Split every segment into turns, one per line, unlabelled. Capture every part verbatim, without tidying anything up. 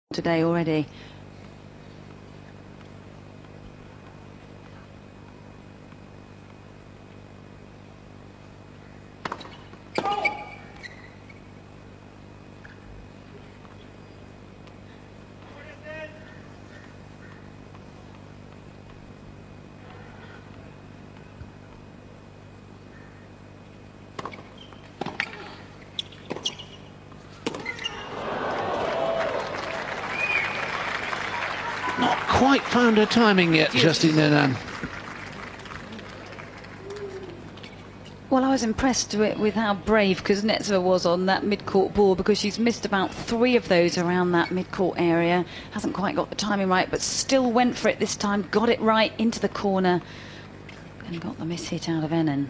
today already.
Not quite found her timing yet, Justine Henin.
Well, I was impressed with, with how brave Kuznetsova was on that mid-court ball, because she's missed about three of those around that mid-court area. Hasn't quite got the timing right, but still went for it this time. Got it right into the corner and got the miss hit out of Henin.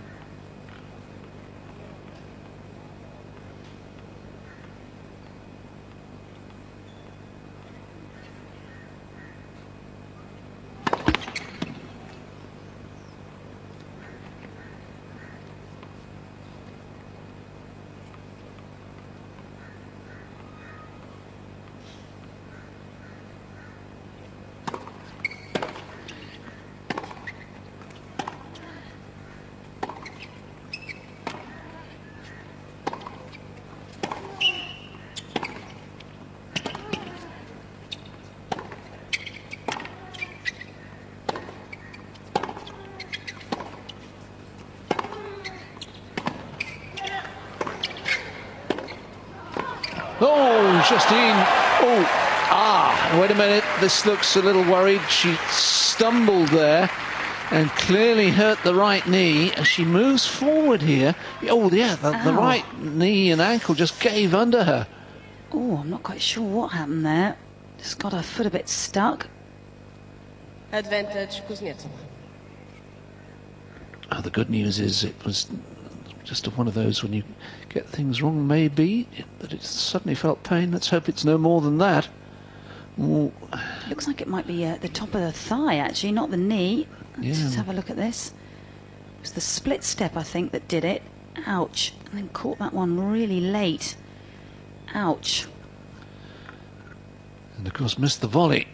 Oh, Justine. Oh, ah, wait a minute. This looks a little worried. She stumbled there and clearly hurt the right knee as she moves forward here. Oh, yeah, the, the right knee and ankle just gave under her.
Oh, I'm not quite sure what happened there. Just got her foot a bit stuck.
Advantage Kuznetsova.
Oh, the good news is it was just one of those when you get things wrong, maybe, that it suddenly felt pain. Let's hope it's no more than that. Ooh.
Looks like it might be uh, the top of the thigh, actually, not the knee. Let's
Yeah.
just have a look at this. It was the split step, I think, that did it. Ouch. And then caught that one really late. Ouch.
And of course missed the volley.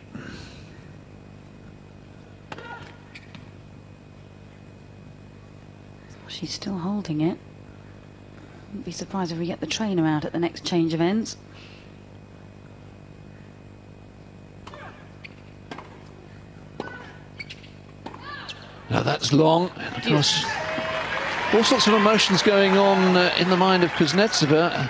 She's still holding it. Wouldn't be surprised if we get the trainer out at the next change of ends.
Now that's long. And of course, all sorts of emotions going on uh, in the mind of Kuznetsova.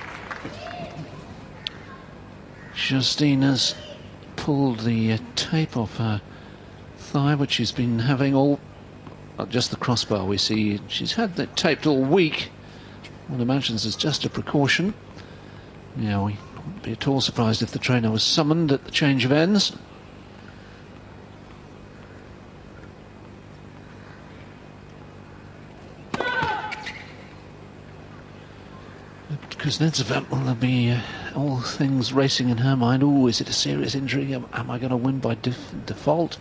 Justine has pulled the uh, tape off her thigh, which she's been having all, not just the crossbar we see. She's had that taped all week. One imagines as just a precaution. Yeah, we wouldn't be at all surprised if the trainer was summoned at the change of ends. Kuznetsova, will there be uh, all things racing in her mind? Oh, is it a serious injury? Am, am I going to win by def default?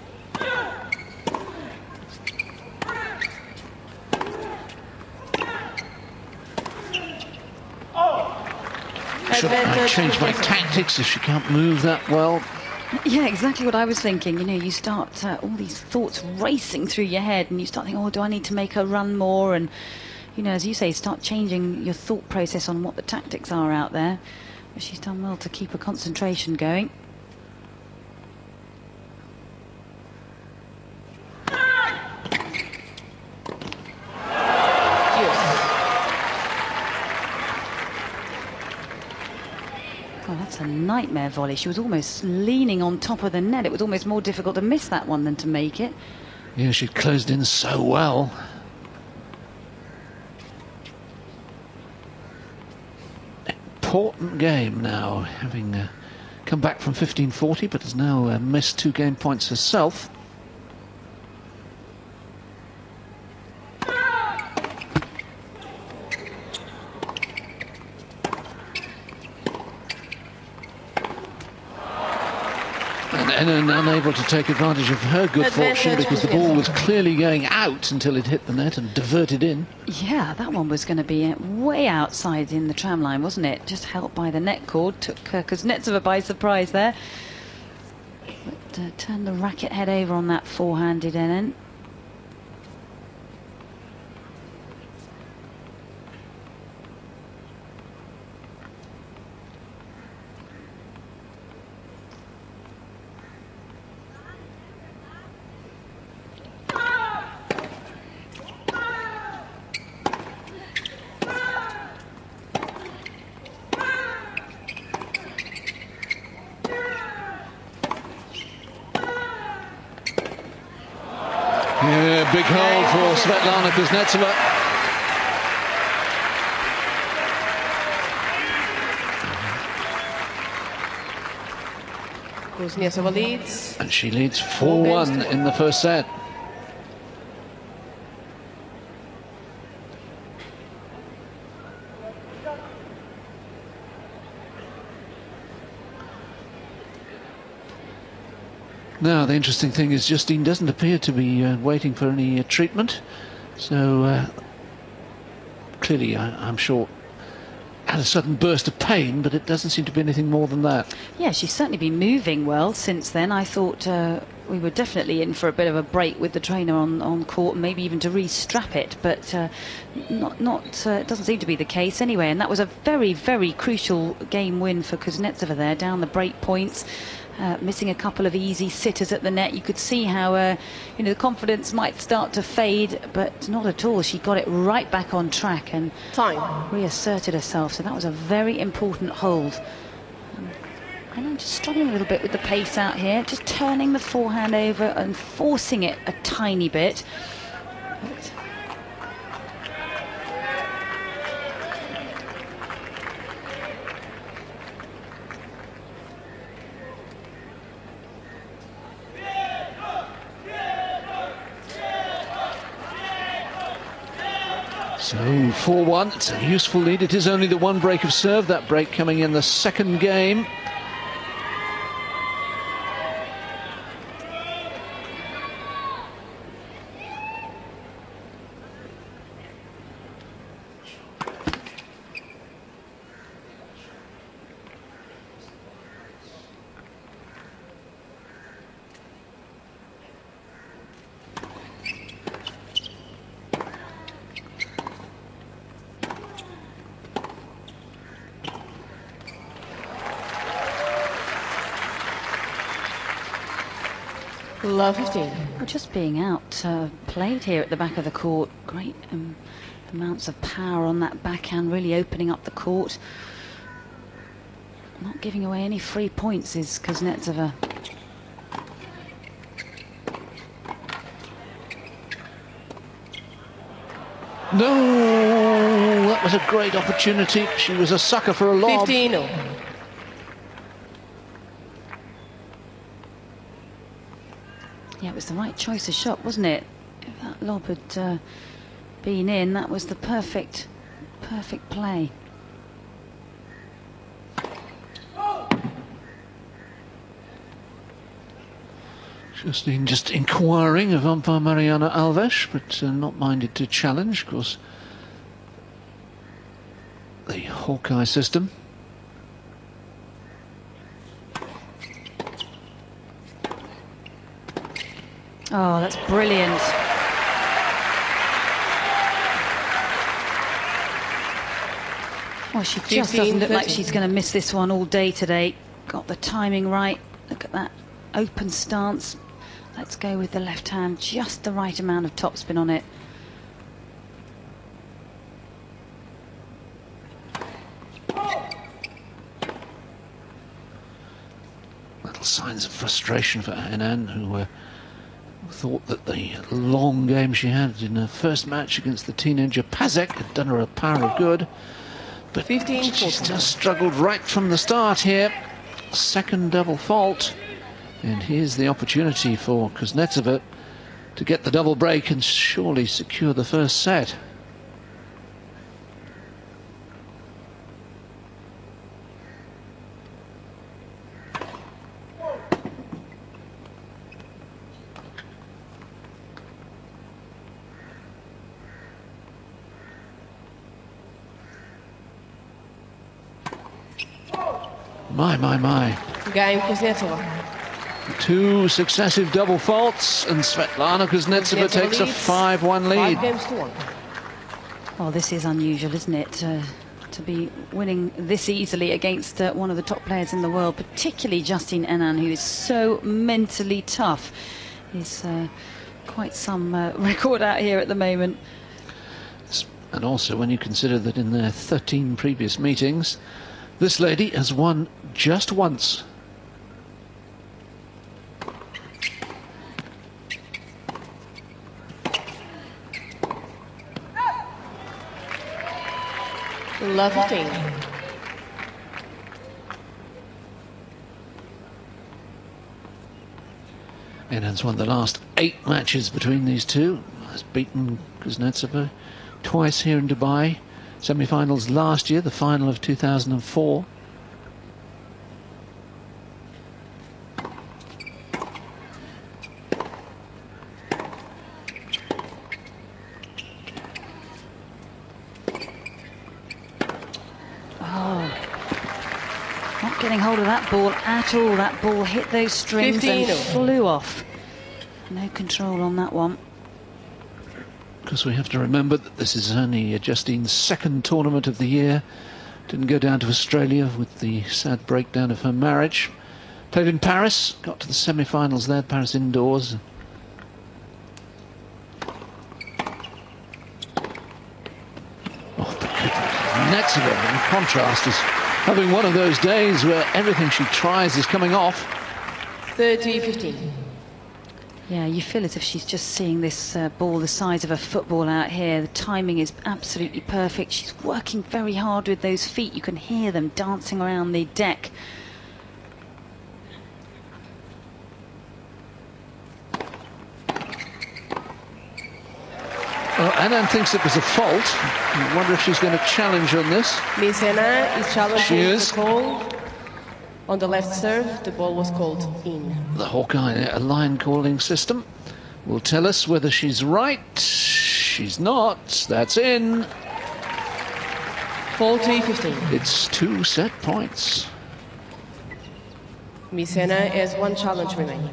Should I change my tactics if she can't move that well?
Yeah, exactly what I was thinking. You know, you start uh, all these thoughts racing through your head, and you start thinking, oh, do I need to make her run more? And, you know, as you say, start changing your thought process on what the tactics are out there. But she's done well to keep her concentration going. Oh, that's a nightmare volley. She was almost leaning on top of the net. It was almost more difficult to miss that one than to make it.
Yeah, she closed in so well. Important game now, having uh, come back from fifteen forty, but has now uh, missed two game points herself. And Henin unable to take advantage of her good fortune because the ball was clearly going out until it hit the net and diverted in.
Yeah, that one was going to be way outside in the tram line, wasn't it? Just helped by the net cord. Took uh, Kuznetsova by surprise there. But uh, turned the racket head over on that four-handed Henin.
Yeah, big hole for Svetlana Kuznetsova.
Kuznetsova leads.
And she leads four one in the first set. Now, the interesting thing is Justine doesn't appear to be uh, waiting for any uh, treatment. So, uh, clearly, I, I'm sure, had a sudden burst of pain, but it doesn't seem to be anything more than that.
Yeah, she's certainly been moving well since then. I thought uh, we were definitely in for a bit of a break with the trainer on, on court, maybe even to re-strap it, but uh, not, not, uh, it doesn't seem to be the case anyway. And that was a very, very crucial game win for Kuznetsova there, down the break points. Uh, missing a couple of easy sitters at the net. You could see how uh, you know, the confidence might start to fade, but not at all. She got it right back on track and
Time.
reasserted herself. So that was a very important hold. Um, and I'm just struggling a little bit with the pace out here, just turning the forehand over and forcing it a tiny bit. But
so four one, it's a useful lead. It is only the one break of serve, that break coming in the second game.
Love fifteen.
well, just being out uh, played here at the back of the court. Great um, amounts of power on that backhand, really opening up the court. Not giving away any free points is Kuznetsova.
No, that was a great opportunity. She was a sucker for a lob.
fifteen all.
Yeah, it was the right choice of shot, wasn't it? If that lob had uh, been in, that was the perfect, perfect play.
Justine just inquiring of umpire Mariana Alves, but uh, not minded to challenge, of course. The Hawkeye system.
Oh, that's brilliant. Well, she just doesn't look like she's going to miss this one all day today. Got the timing right. Look at that open stance. Let's go with the left hand. Just the right amount of topspin on it.
Little signs of frustration for Henin, who uh, thought that the long game she had in her first match against the teenager Pazek had done her a power of good. But she's just struggled right from the start here. Second double fault. And here's the opportunity for Kuznetsova to get the double break and surely secure the first set. My, my, my.
Game Kuznetsova.
Two successive double faults, and Svetlana Kuznetsova
Kuznetsova
takes a
leads.
five one lead.
Five games to one.
Well, this is unusual, isn't it? Uh, to be winning this easily against uh, one of the top players in the world, particularly Justine Henin, who is so mentally tough. Is uh, quite some uh, record out here at the moment.
And also when you consider that in their thirteen previous meetings, this lady has won just once.
Love fifteen.
Henin's won the last eight matches between these two. Has beaten Kuznetsova twice here in Dubai. Semi-finals last year, the final of two thousand four.
Not getting hold of that ball at all. That ball hit those strings
fifteen.
and flew off. No control on that one.
Because we have to remember that this is only Justine's second tournament of the year. Didn't go down to Australia with the sad breakdown of her marriage. Played in Paris, got to the semi-finals there, Paris indoors. Oh, Kuznetsova, in contrast, is having one of those days where everything she tries is coming off.
thirty fifteen.
Yeah, you feel as if she's just seeing this uh, ball the size of a football out here. The timing is absolutely perfect. She's working very hard with those feet. You can hear them dancing around the deck.
Well, Henin thinks it was a fault. I wonder if she's going to challenge on this.
Miss Henin is challenging
She is.
the call. On the left serve, the ball was called in.
The Hawkeye, a line calling system, will tell us whether she's right. She's not. That's in.
forty fifteen.
It's two set points.
Miss Henin has one challenge remaining.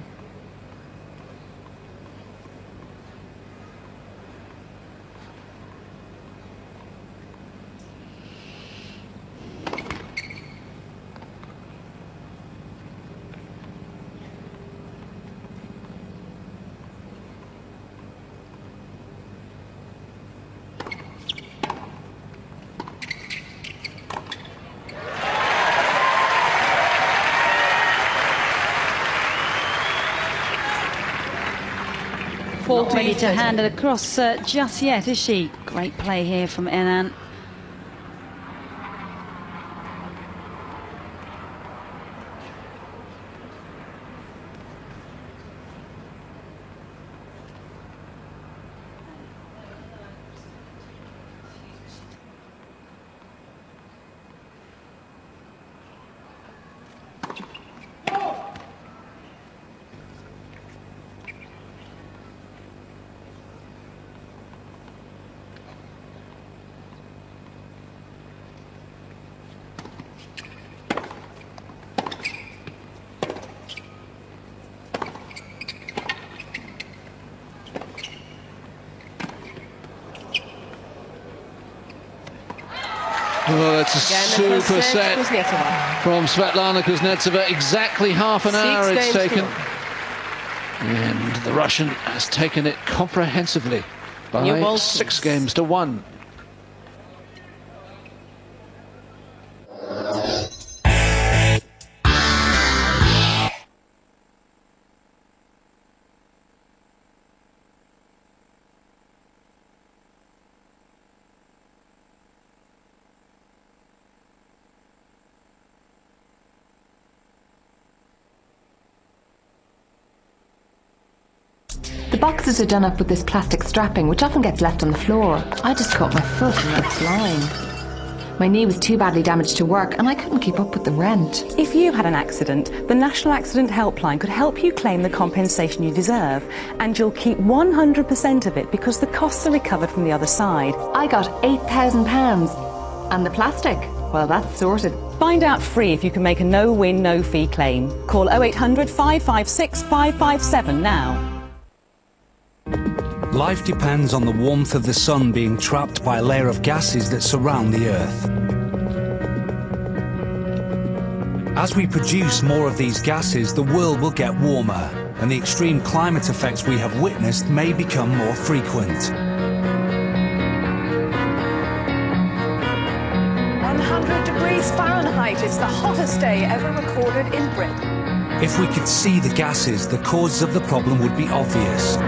Not ready to hand it across uh, just yet, is she? Great play here from Henin.
Oh, that's a
Again,
super set
Kuznetsova.
from Svetlana Kuznetsova. Exactly half an hour
Six
it's
games
taken.
to
And the Russian has taken it comprehensively
New
by
ball,
six
please.
games to one.
The boxes are done up with this plastic strapping, which often gets left on the floor. I just caught my foot and went flying. My knee was too badly damaged to work, and I couldn't keep up with the rent.
If you had an accident, the National Accident Helpline could help you claim the compensation you deserve, and you'll keep one hundred percent of it because the costs are recovered from the other side.
I got eight thousand pounds. And the plastic? Well, that's sorted.
Find out free if you can make a no-win, no-fee claim. Call oh eight hundred, five five six, five five seven now.
Life depends on the warmth of the sun being trapped by a layer of gases that surround the Earth. As we produce more of these gases, the world will get warmer, and the extreme climate effects we have witnessed may become more frequent.
one hundred degrees Fahrenheit is the hottest day ever recorded in Britain.
If we could see the gases, the causes of the problem would be obvious.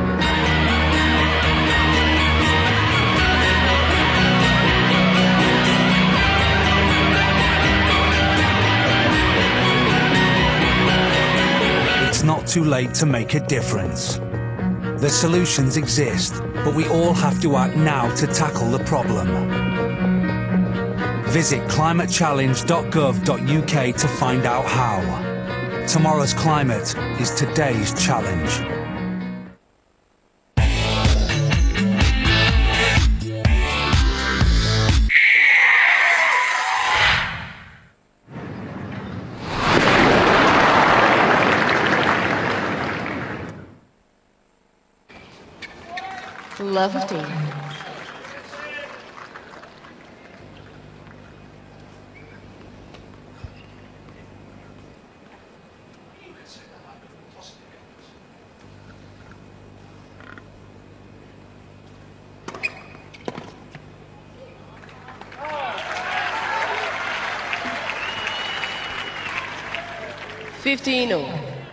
It's not too late to make a difference. The solutions exist, but we all have to act now to tackle the problem. Visit climate challenge dot gov dot U K to find out how. Tomorrow's climate is today's challenge.
Love fifteen. fifteen all.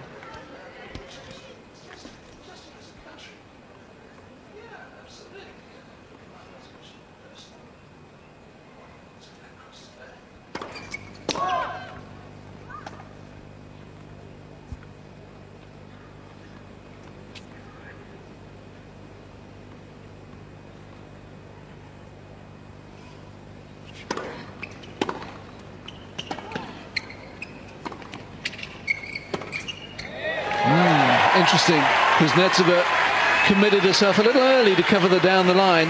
Interesting, Kuznetsova committed herself a little early to cover the down the line.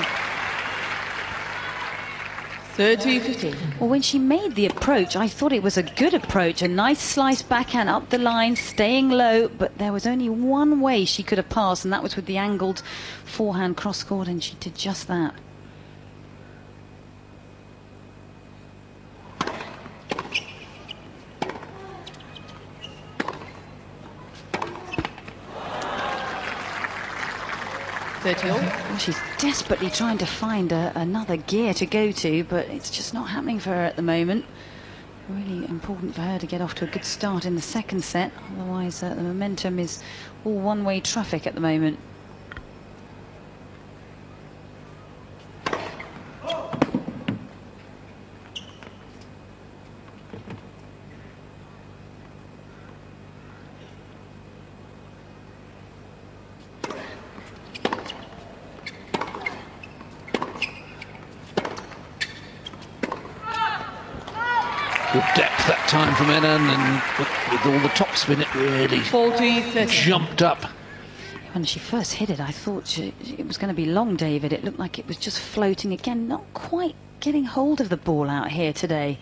thirty fifteen.
Well, when she made the approach, I thought it was a good approach. A nice slice backhand up the line, staying low, but there was only one way she could have passed, and that was with the angled forehand cross-court, and she did just that.
thirty all.
Well, she's desperately trying to find a, another gear to go to, but it's just not happening for her at the moment. Really important for her to get off to a good start in the second set, otherwise uh, the momentum is all one-way traffic at the moment.
Good depth that time from Enan, and with, with all the topspin it really
forty thirty.
jumped up.
When she first hit it, I thought she, it was going to be long, David. It looked like it was just floating again, not quite getting hold of the ball out here today.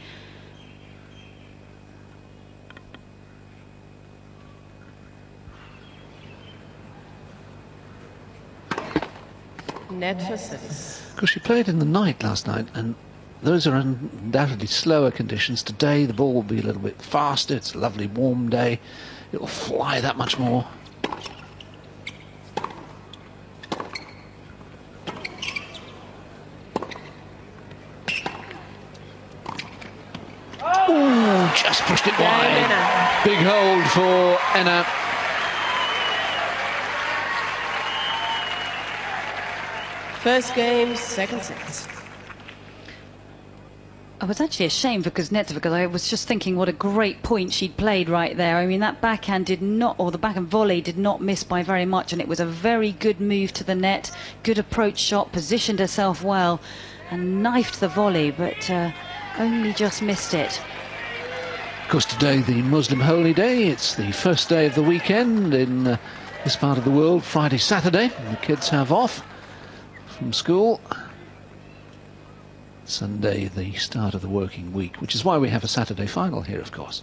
Net for six.
Because she played in the night last night, and those are undoubtedly slower conditions. Today the ball will be a little bit faster. It's a lovely warm day. It'll fly that much more. Ooh, just pushed it wide. Big hold for Enna.
First game, second set.
I was actually ashamed for Kuznetsova because I was just thinking what a great point she'd played right there. I mean, that backhand did not, or the backhand volley did not miss by very much, and it was a very good move to the net, good approach shot, positioned herself well, and knifed the volley, but uh, only just missed it.
Of course, today the Muslim holy day. It's the first day of the weekend in uh, this part of the world. Friday, Saturday, the kids have off from school. Sunday, the start of the working week, which is why we have a Saturday final here, of course.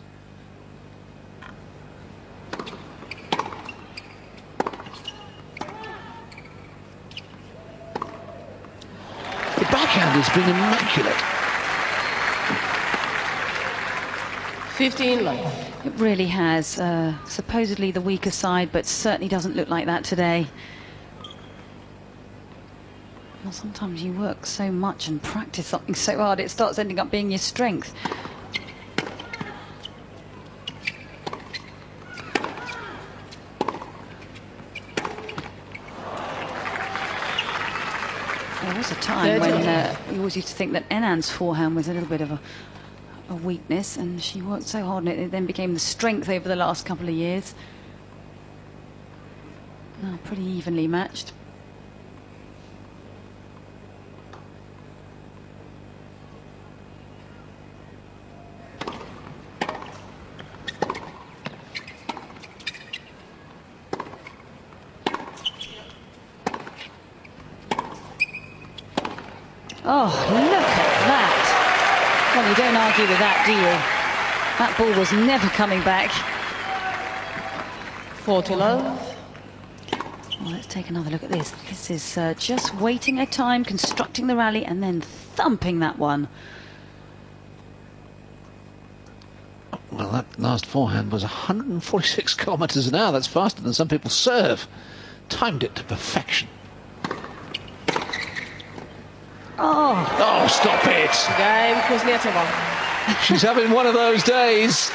The backhand has been immaculate.
fifteen love.
It really has. Uh, supposedly the weaker side, but certainly doesn't look like that today. Well, sometimes you work so much and practice something so hard, it starts ending up being your strength. There was a time when uh, we always used to think that Enan's forehand was a little bit of a, a weakness, and she worked so hard, and it, it then became the strength over the last couple of years. Now pretty evenly matched. Oh, look at that. Well, you don't argue with that, do you? That ball was never coming back.
forty love.
Well, let's take another look at this. This is uh, just waiting a time, constructing the rally, and then thumping that one.
Well, that last forehand was one hundred forty-six kilometres an hour. That's faster than some people serve. Timed it to perfection.
Oh,
Oh, stop it!
Game Kuznetsova.
She's having one of those days.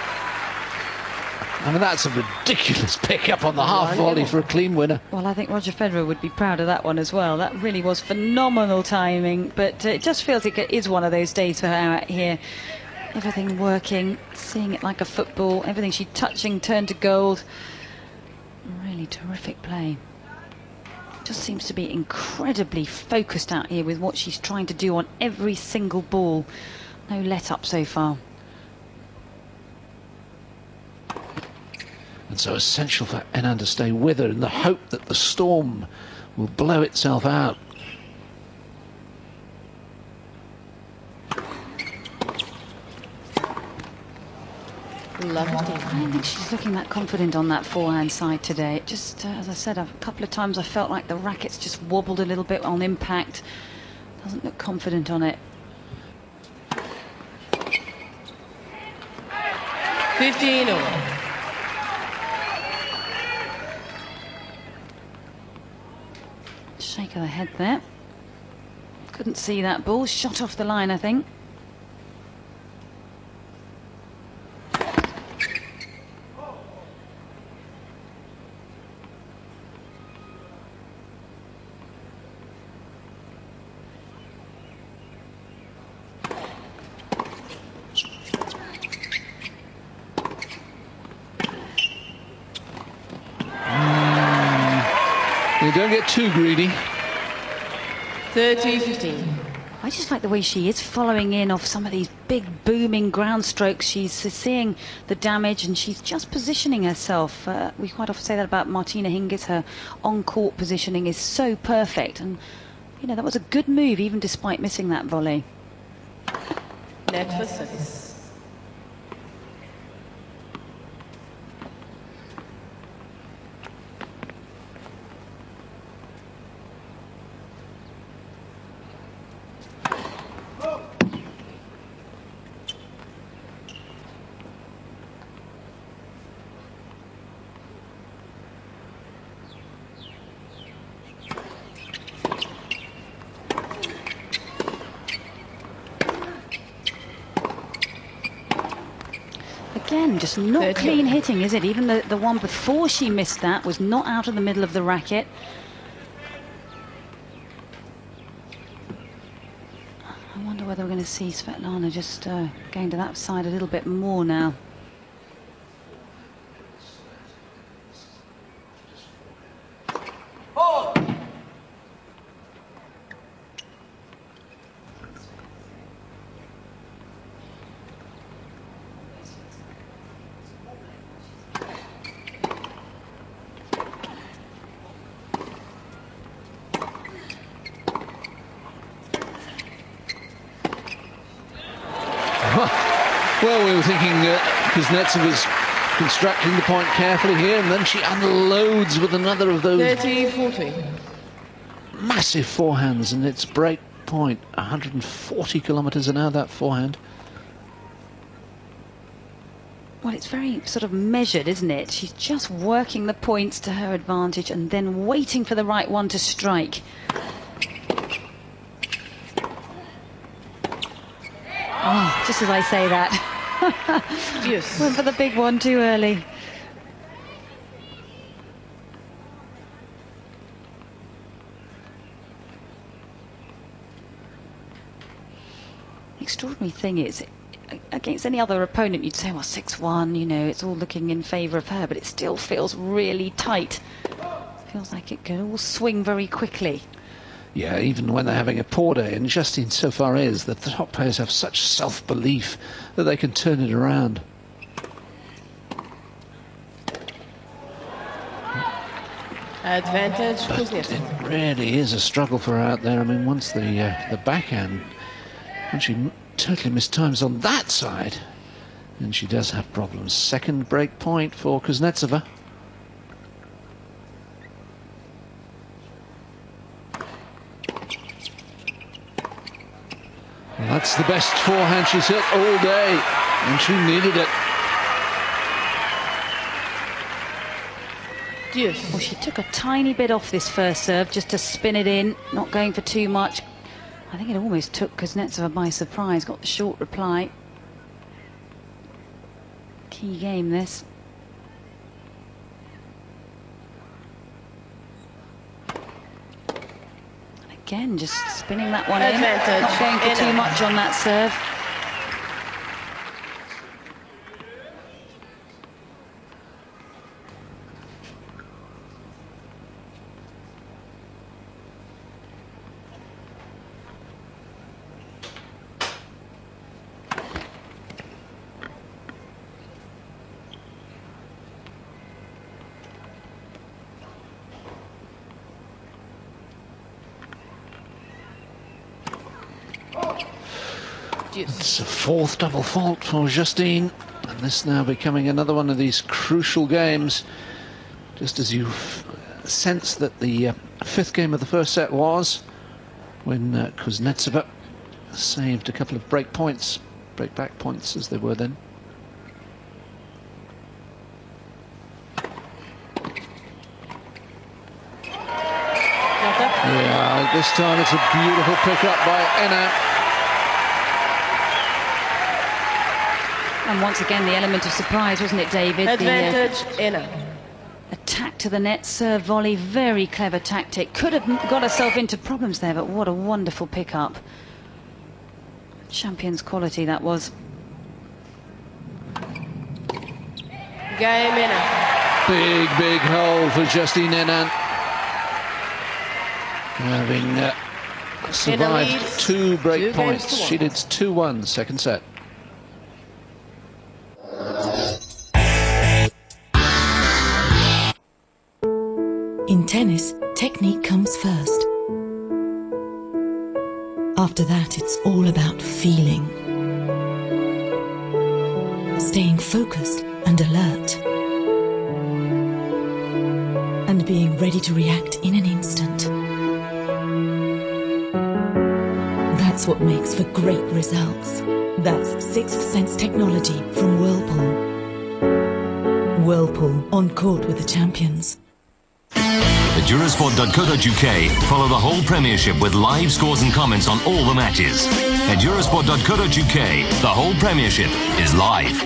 I mean, that's a ridiculous pick-up on the half volley for a clean winner.
well, I think Roger Federer would be proud of that one as well. That really was phenomenal timing, but uh, it just feels like it is one of those days for her out here. Everything working, seeing it like a football, everything she's touching turned to gold. Really terrific play. Just seems to be incredibly focused out here with what she's trying to do on every single ball. No let up so far.
And so essential for Enan to stay with her in the hope that the storm will blow itself out.
Love
I don't think she's looking that confident on that forehand side today. It just, uh, as I said, I've, a couple of times I felt like the racket's just wobbled a little bit on impact. Doesn't look confident on it.
fifteen over.
Shake of the head there. Couldn't see that ball. Shot off the line, I think.
You don't get too greedy.
thirty fifteen.
I just like the way she is following in off some of these big booming ground strokes. She's seeing the damage and she's just positioning herself. Uh, we quite often say that about Martina Hingis. Her on-court positioning is so perfect, and you know that was a good move even despite missing that volley.
Net for service.
Again, just not clean hitting, is it? Even the, the one before she missed that was not out of the middle of the racket. I wonder whether we're going to see Svetlana just uh, going to that side a little bit more now.
were thinking uh, Kuznetsova constructing the point carefully here, and then she unloads with another of those
thirty forty.
massive forehands, and it's break point. one hundred forty kilometres an hour, that forehand.
Well, it's very sort of measured, isn't it? She's just working the points to her advantage and then waiting for the right one to strike. Oh, just as I say that.
Yes.
Went for the big one too early. Extraordinary thing is, against any other opponent you'd say, well, six one, you know, it's all looking in favour of her, but it still feels really tight. Feels like it can all swing very quickly.
Yeah, even when they're having a poor day, and Justine so far is that the top players have such self-belief that they can turn it around.
Advantage,
But
Kuznetsova.
it really is a struggle for her out there. I mean, once the uh, the backhand, when she m totally mistimes on that side, then she does have problems. Second break point for Kuznetsova. Well, that's the best forehand she's hit all day, and she needed it.
Yes.
Well, she took a tiny bit off this first serve just to spin it in, not going for too much. I think it almost took Kuznetsova by surprise, got the short reply. Key game, this. And again, just spinning that one
Advantage.
in, not going for
In
too
it.
much on that serve.
It's a fourth double fault for Justine, and this now becoming another one of these crucial games. Just as you sense that the uh, fifth game of the first set was, when uh, Kuznetsova saved a couple of break points, break back points as they were then. Yeah, this time it's a beautiful pickup by Enna.
And once again, the element of surprise, wasn't it, David?
Advantage,
The, uh,
Enna.
attack to the net, serve volley, very clever tactic. Could have got herself into problems there, but what a wonderful pickup. Champion's quality, that was.
Game, Enna.
Big, big hole for Justine Henin. Having uh, survived
leads
two break
two games
points.
to one.
She leads two one, second set.
In tennis, technique comes first. After that, it's all about feeling. Staying focused and alert. And being ready to react in an instant. That's what makes for great results. That's Sixth Sense technology from Whirlpool. Whirlpool, on court with the champions.
At Eurosport dot co dot U K, follow the whole Premiership with live scores and comments on all the matches. At Eurosport dot co dot U K, the whole Premiership is live.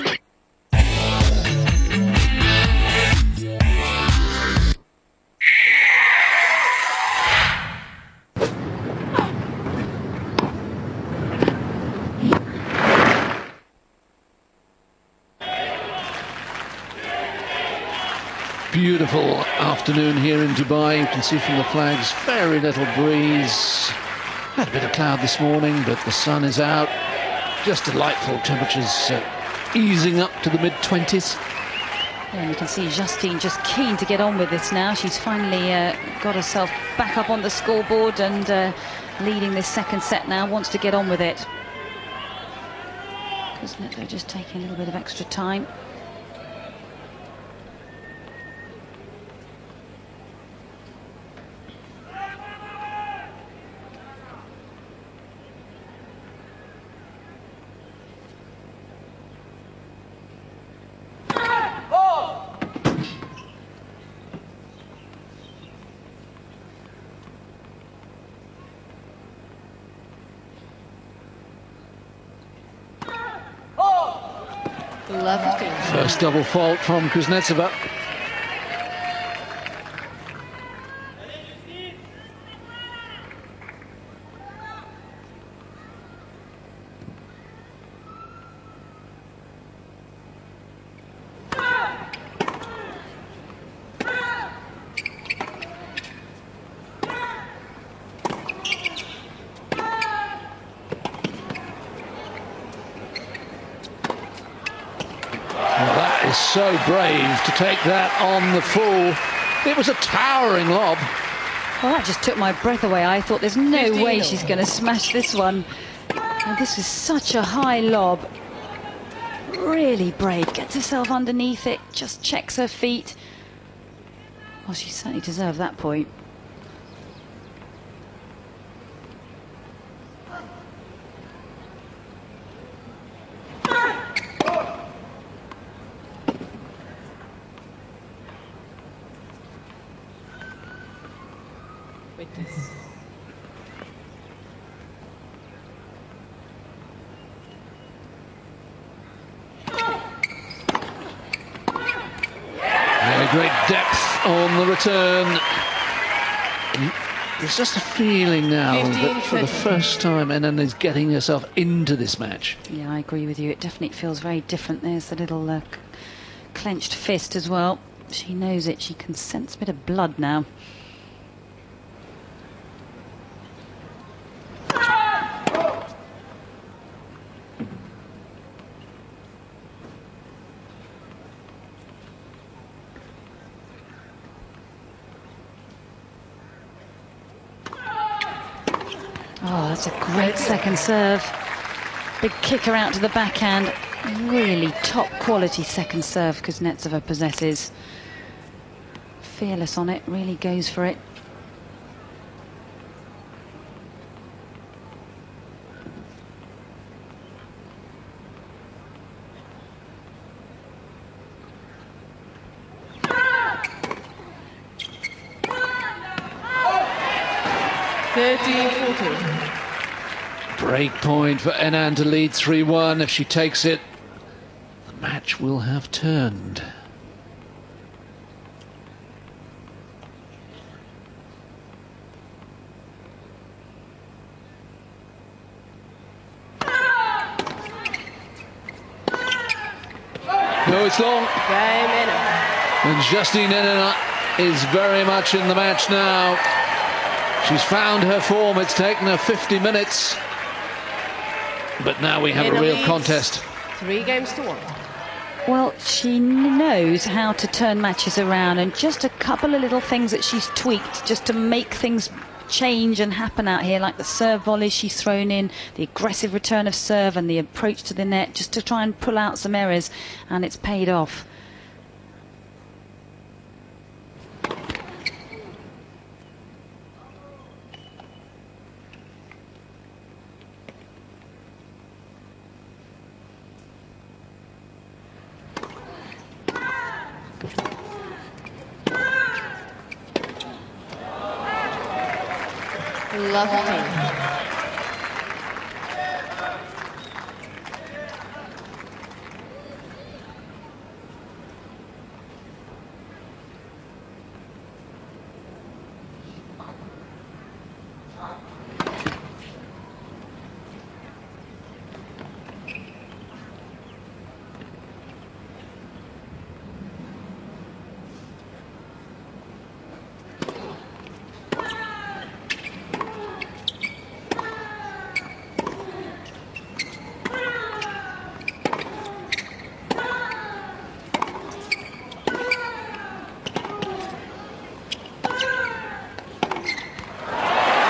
Beautiful afternoon here in Dubai. You can see from the flags, very little breeze. Had a bit of cloud this morning, but the sun is out. Just delightful temperatures, uh, easing up to the mid twenties.
Yeah, and you can see Justine just keen to get on with this now. She's finally uh, got herself back up on the scoreboard and uh, leading this second set now, wants to get on with it. Kuznetsova just taking a little bit of extra time.
First double fault from Kuznetsova. So brave to take that on the full. It was a towering lob.
Well, that just took my breath away. I thought there's no way she's going to smash this one. And this is such a high lob. Really brave. Gets herself underneath it. Just checks her feet. Well, she certainly deserved that point.
Great depth on the return. There's just a feeling now that for the first time Henin is getting herself into this match.
Yeah, I agree with you. It definitely feels very different. There's the little uh, clenched fist as well. She knows it. She can sense a bit of blood now. Oh, that's a great second serve. Big kicker out to the backhand. Really top quality second serve Kuznetsova possesses. Fearless on it, really goes for it.
thirteen fourteen.
Break point for Henin to lead three one. If she takes it, the match will have turned. No, it's long. And Justine Henin is very much in the match now. She's found her form. It's taken her fifty minutes. But now we have a real contest.
Three games to one.
Well, she knows how to turn matches around, and just a couple of little things that she's tweaked just to make things change and happen out here, like the serve volleys she's thrown in, the aggressive return of serve and the approach to the net, just to try and pull out some errors, and it's paid off.
Lovely.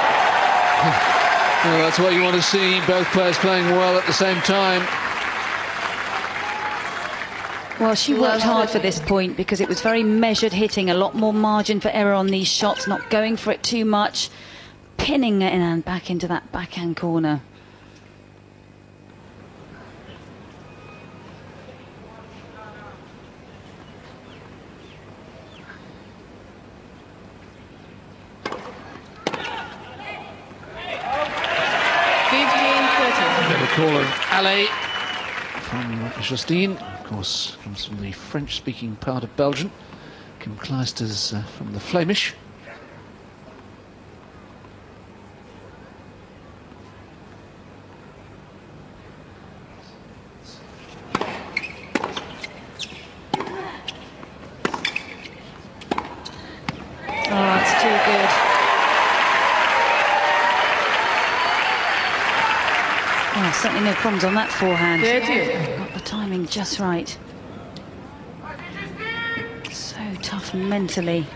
Well, that's what you want to see, both players playing well at the same time.
Well, she worked hard for this point because it was very measured hitting, a lot more margin for error on these shots, not going for it too much, pinning it in and back into that backhand corner.
Call of Allez from Justine, of course, comes from the French-speaking part of Belgium. Kim Clijsters uh, from the Flemish.
Oh, it's too good. Oh, certainly no problems on that forehand. Got the timing just right. So tough mentally.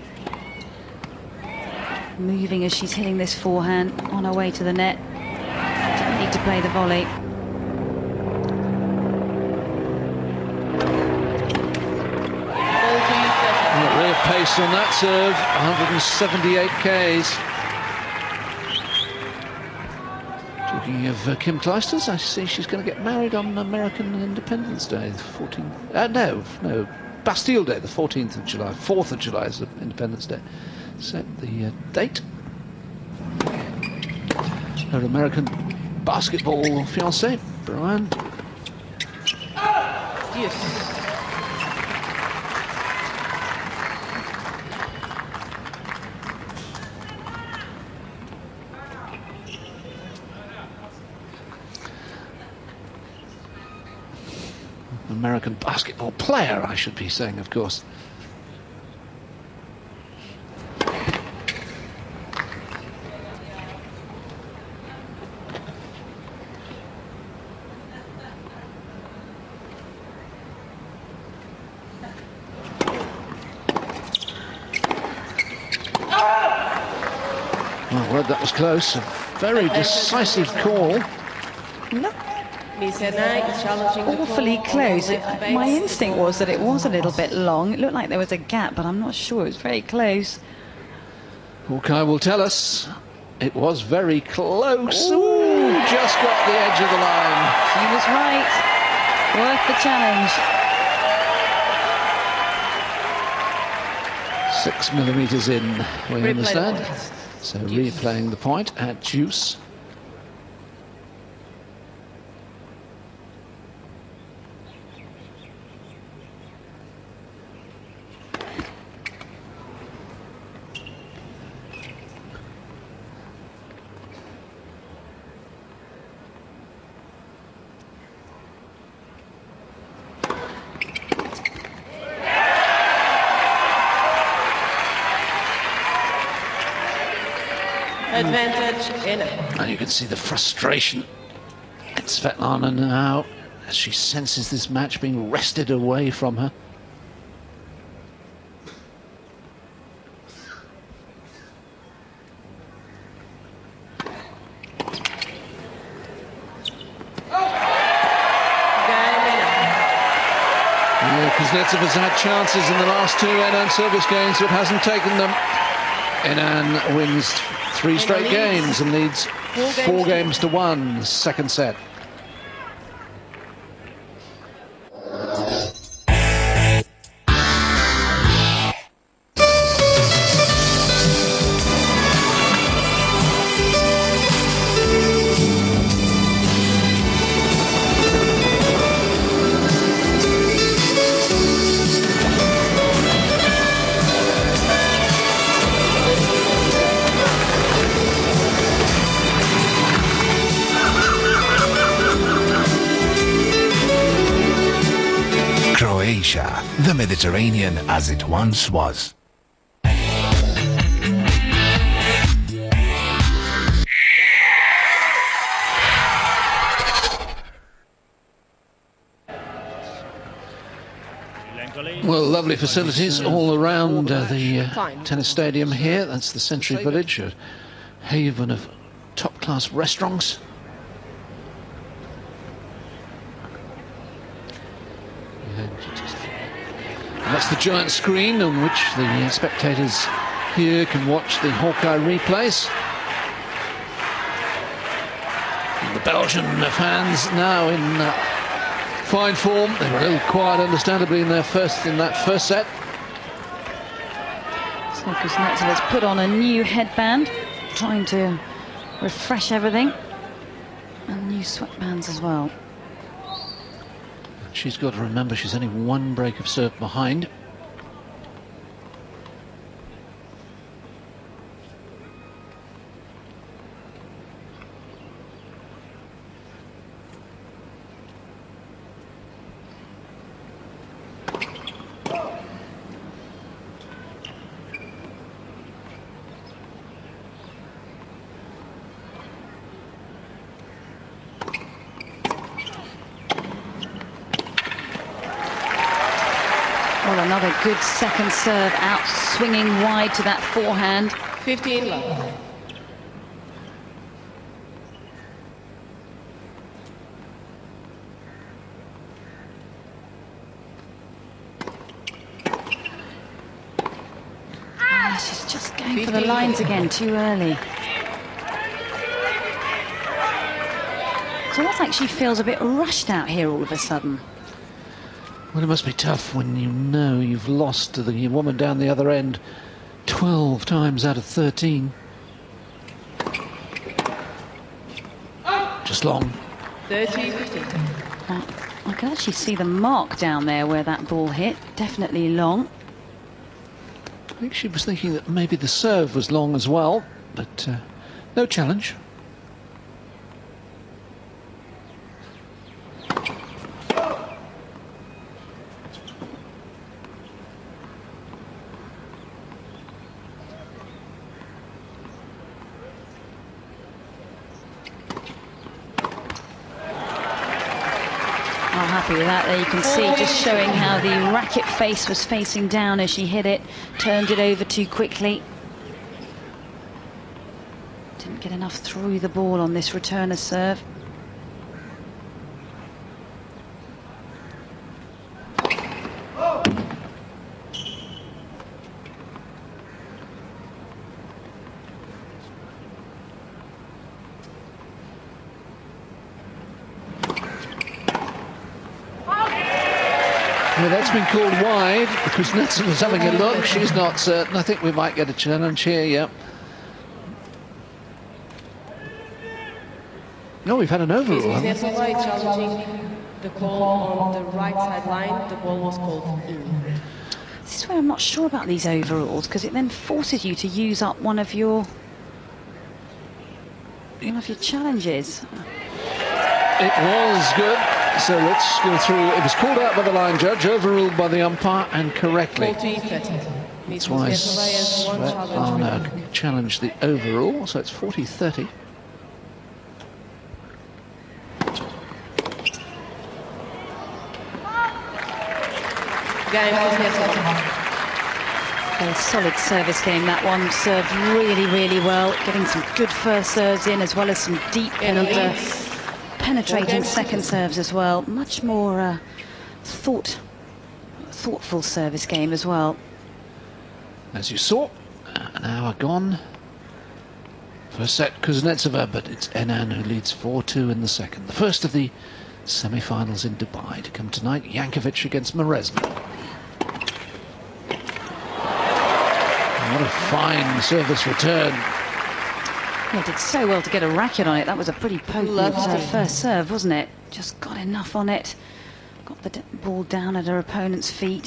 Moving as she's hitting this forehand on her way to the net. Didn't need to play the volley.
Oh, real pace on that serve, one hundred seventy-eight Ks. Talking of uh, Kim Clijsters, I see she's going to get married on American Independence Day, the fourteenth. Uh, no, no, Bastille Day, the fourteenth of July. fourth of July is Independence Day. Set the uh, date. Her American basketball fiancé, Brian.
Yes.
American basketball player, I should be saying, of course. Well, word that was close. A very decisive call.
No.
Miss Hernay is challenging the
Awfully
call
close.
on
It,
left
my
base.
instinct was that it was a little bit long. It looked like there was a gap, but I'm not sure. It was very close.
Hawkeye will tell us. It was very close. Ooh, just got the edge of the line.
She was right. Worth the challenge.
Six millimetres in, we
Replay
understand.
the point.
So
Deuce.
replaying the point at Deuce.
Advantage in it.
And you can see the frustration in Svetlana now as she senses this match being wrested away from her. Yeah, Kuznetsov has had chances in the last two Enan service games but hasn't taken them. Enan wins three straight games and leads four games to one, second set.
Croatia, the Mediterranean as it once was.
Well, lovely facilities all around uh, the uh, tennis stadium here. That's the Century Village, a haven of top-class restaurants. And That's the giant screen on which the spectators here can watch the Hawkeye replays. And the Belgian fans now in uh, fine form. They were a little quiet, understandably, in their first in that first set.
So Kuznetsova has put on a new headband, trying to refresh everything, and new sweatbands as well.
She's got to remember she's only one break of serve behind.
Well, another good second serve out, swinging wide to that forehand.
fifteen love.
Ah, she's just going for the lines again, too early. It's almost like she feels a bit rushed out here all of a sudden.
Well, it must be tough when you know you've lost to the woman down the other end twelve times out of thirteen. Just long.
thirty fifteen.
Well, I can actually see the mark down there where that ball hit. Definitely long.
I think she was thinking that maybe the serve was long as well, but uh, no challenge.
Happy with that. There you can see, just showing how the racket face was facing down as she hit it, turned it over too quickly. Didn't get enough through the ball on this returner serve.
Well, that's been called wide because Kuznetsova's having a look. She's not certain. I think we might get a challenge here, yeah. No, we've had an overrule.
Kuznetsova challenging the call on the right sideline. The ball was called in.
This is where I'm not sure about these overrules, because it then forces you to use up one of your one of your challenges.
It was good. So let's go through. It was called out by the line judge, overruled by the umpire, and correctly.
forty thirty.
That's why Svetlana challenged the overrule, so it's forty thirty.
A solid service game, that one. Served really, really well. Getting some good first serves in, as well as some deep and uh, penetrating second serves as well. Much more uh, thought, thoughtful service game as well.
As you saw, an hour gone. First set Kuznetsova, but it's Henin who leads four two in the second. The first of the semi-finals in Dubai to come tonight. Jankovic against Mauresmo. What a fine service return.
Yeah, did so well to get a racket on it. That was a pretty potent uh, first serve, wasn't it? Just got enough on it. Got the ball down at her opponent's feet.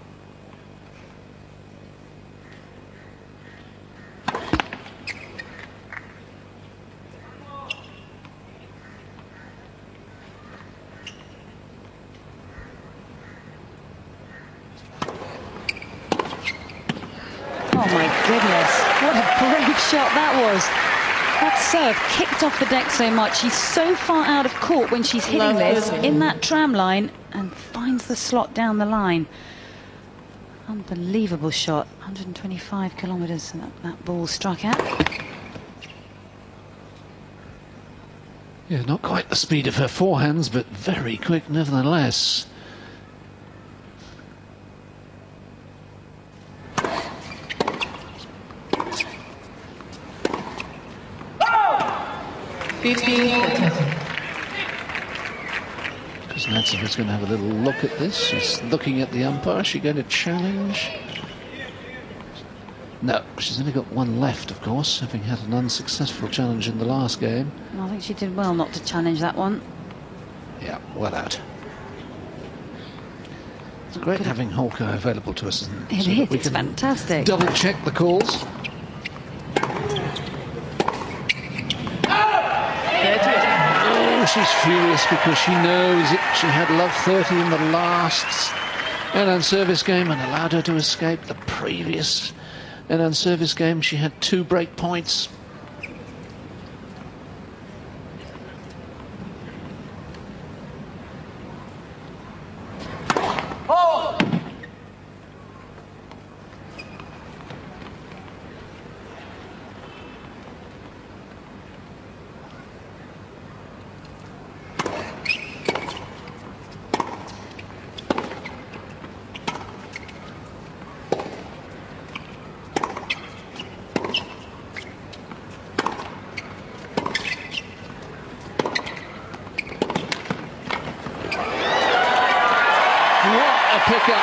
Oh my goodness, what a brave shot that was. That serve kicked off the deck so much. She's so far out of court when she's hitting this in that tram line and finds the slot down the line. Unbelievable shot. one hundred twenty-five kilometres that, that ball struck at.
Yeah, not quite the speed of her forehands, but very quick nevertheless.
fifteen fourteen.
Kuznetsova is going to have a little look at this. She's looking at the umpire. Is she going to challenge? No, she's only got one left, of course, having had an unsuccessful challenge in the last game.
I think she did well not to challenge that one.
Yeah, well out. It's great having Holko available to us, isn't it?
It
So
is,
that we
it's
can
fantastic.
double check the calls. Oh, she's furious because she knows that she had love thirty in the last Enan service game and allowed her to escape. The previous Enan service game, she had two break points. Pickup.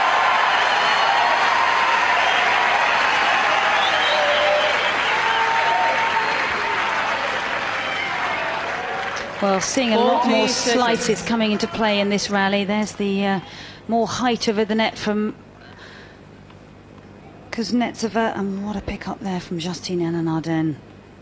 Well, seeing a lot more
forty
slices coming into play in this rally. There's the uh, more height over the net from Kuznetsova, and what a pick up there from Justine Henin-Ardenne.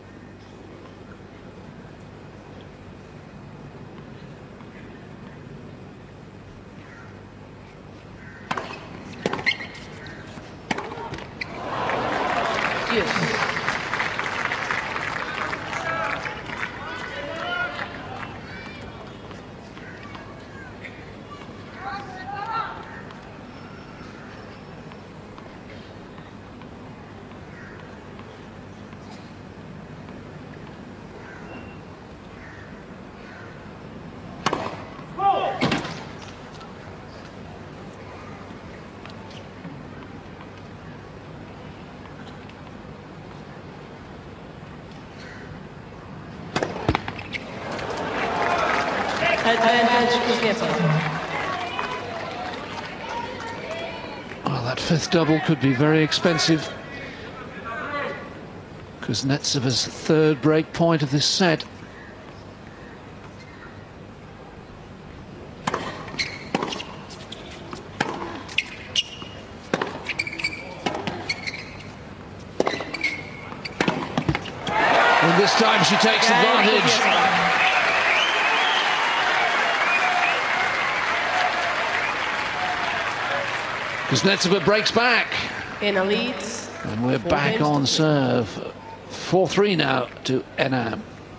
Well, that fifth double could be very expensive. Kuznetsova's third break point of this set. And this time she takes advantage. Kuznetsova breaks back.
Henin leads.
And we're back on serve. four three now to Henin.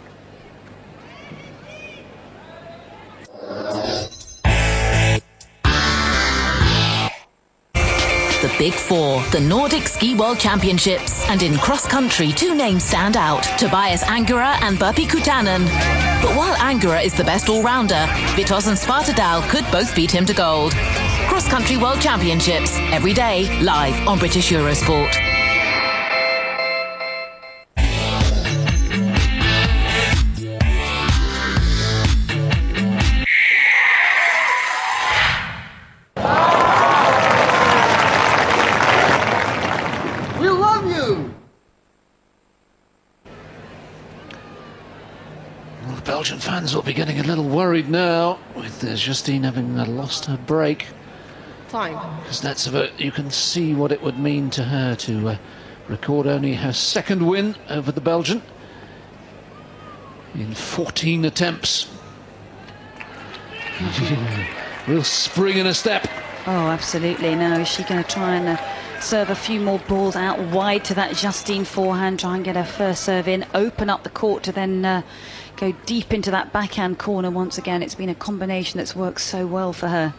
The Big Four, the Nordic Ski World Championships, and in cross-country, two names stand out, Tobias Angura and Burpee Kutanen. But while Angura is the best all-rounder, Vitos and Spartadal could both beat him to gold. Cross-country World Championships, every day, live on British Eurosport.
Belgian fans will be getting a little worried now with uh, Justine having uh, lost her break.
Time.
Kuznetsova, you can see what it would mean to her to uh, record only her second win over the Belgian in fourteen attempts. Real spring in a step.
Oh, absolutely. Now, is she going to try and uh, serve a few more balls out wide to that Justine forehand, try and get her first serve in, open up the court to then uh, go deep into that backhand corner once again? It's been a combination that's worked so well for her.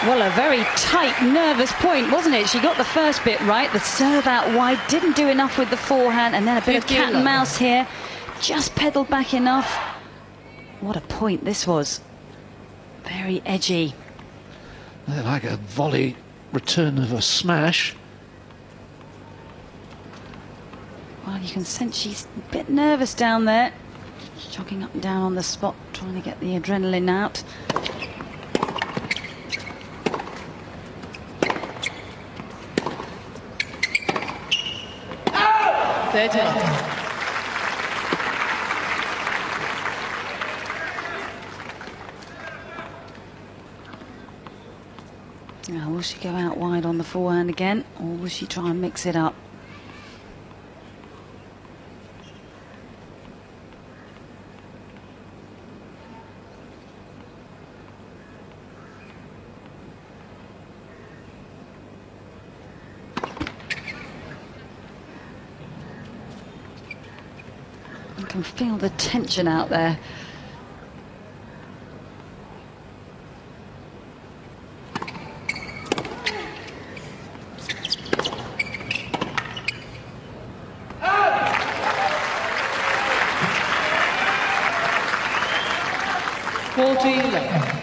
Well, a very tight, nervous point, wasn't it? She got the first bit right, the serve out wide, didn't do enough with the forehand, and then a bit of cat and mouse here. Just pedalled back enough. What a point this was. Very edgy.
Like a volley return of a smash.
Well, you can sense she's a bit nervous down there. Jogging up and down on the spot, trying to get the adrenaline out.
thirty.
Now, will she go out wide on the forehand again, or will she try and mix it up? You can feel the tension out there.
fourteen left.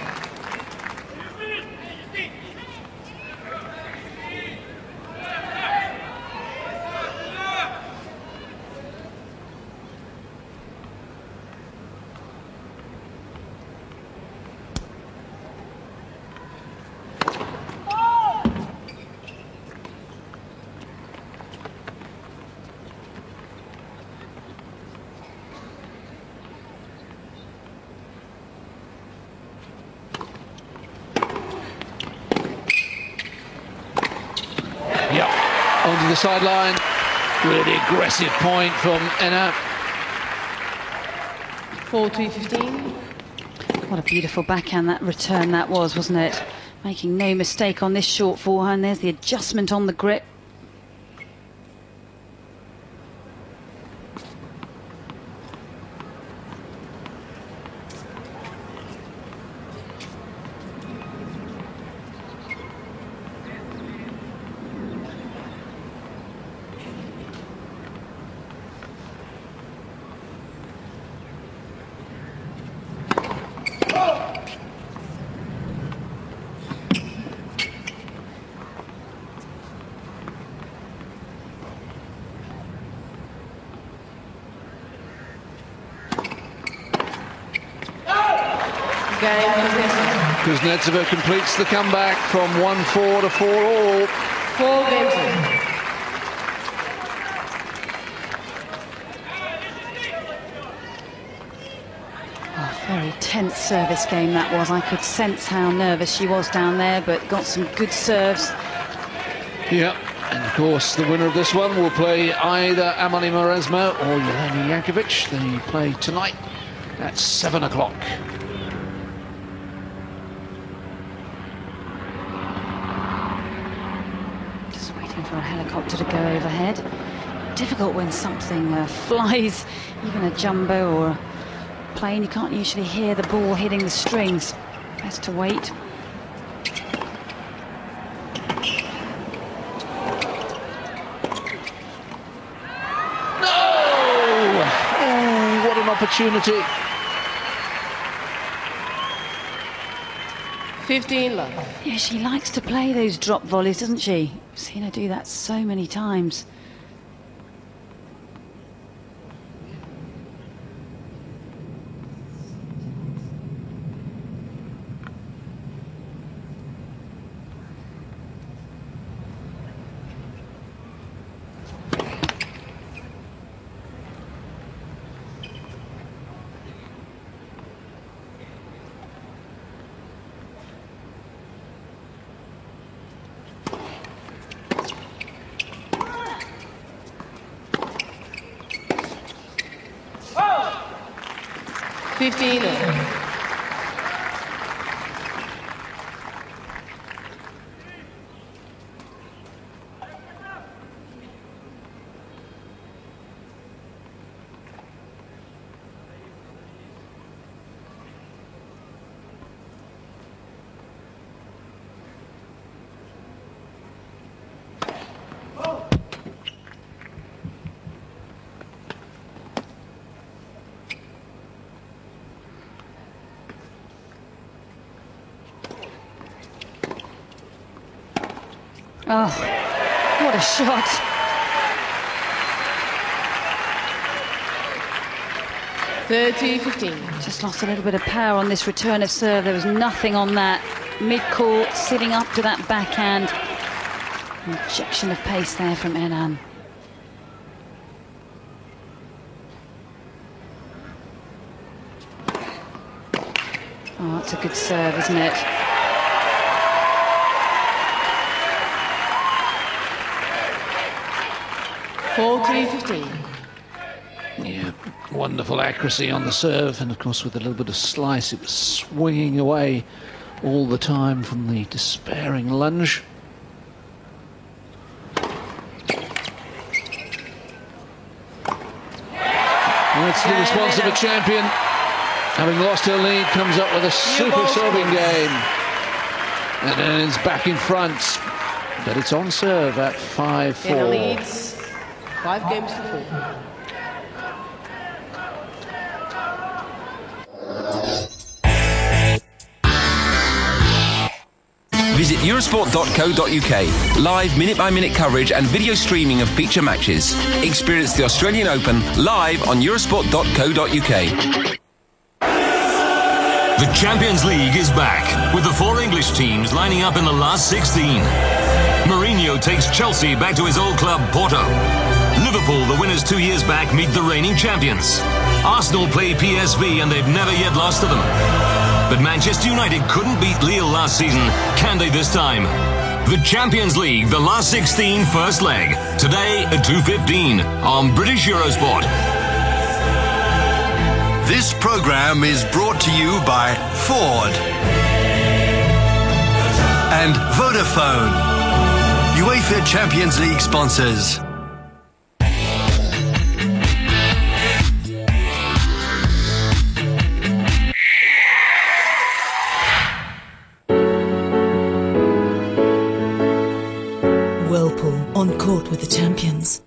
Onto the sideline. Really aggressive point from Enna.
forty fifteen.
What a beautiful backhand that return that was, wasn't it? Making no mistake on this short forehand. There's the adjustment on the grip.
Kuznetsova completes the comeback from one four to four all.
Four games in.
Oh, very tense service game that was. I could sense how nervous she was down there, but got some good serves.
Yeah, and of course the winner of this one will play either Amalie Mauresmo or Jelena Jankovic. They play tonight at seven o'clock.
For a helicopter to go overhead. Difficult when something uh, flies, even a jumbo or a plane. You can't usually hear the ball hitting the strings. Best to wait.
No! Oh, what an opportunity.
fifteen left.
Yeah, she likes to play those drop volleys, doesn't she? I've seen her do that so many times.
fifteen.
Oh, what a shot.
thirty fifteen.
Just lost a little bit of power on this return of serve. There was nothing on that mid-court, sitting up to that backhand. Injection of pace there from Henan. Oh, that's a good serve, isn't it?
forty fifteen.
Yeah, wonderful accuracy on the serve, and of course with a little bit of slice it was swinging away all the time from the despairing lunge. That's the response of a champion. Having lost her lead, comes up with a super serving game. And then is back in front. But it's on serve at five four.
Henan leads five games to four.
Visit Eurosport dot co dot U K. Live minute-by-minute coverage and video streaming of feature matches. Experience the Australian Open live on Eurosport dot co dot U K.
The Champions League is back, with the four English teams lining up in the last sixteen. Mourinho takes Chelsea back to his old club, Porto. Liverpool, the winners two years back, meet the reigning champions. Arsenal play P S V and they've never yet lost to them. But Manchester United couldn't beat Lille last season. Can they this time? The Champions League, the last sixteen, first leg. Today at two fifteen on British Eurosport.
This programme is brought to you by Ford and Vodafone, UEFA Champions League sponsors.
Whirlpool on court with the champions.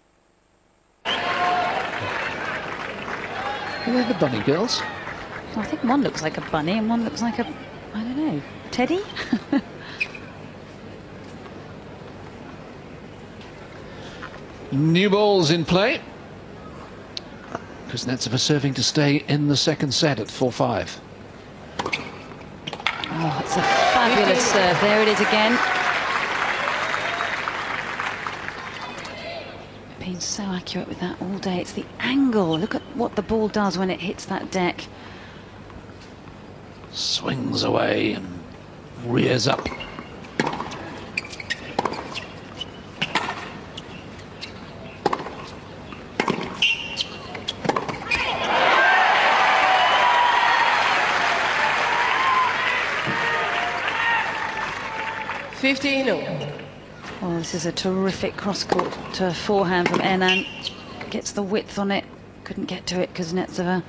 Are they the bunny girls?
I think one looks like a bunny and one looks like a, I don't know, teddy?
New balls in play. Kuznetsova serving to stay in the second set at four five.
Oh, it's a fabulous serve. There it is again. Been so accurate with that all day. It's the angle. Look at what the ball does when it hits that deck.
Swings away and rears up.
fifteen all.
Oh, this is a terrific cross-court to forehand from Henan. Gets the width on it. Couldn't get to it, Kuznetsova.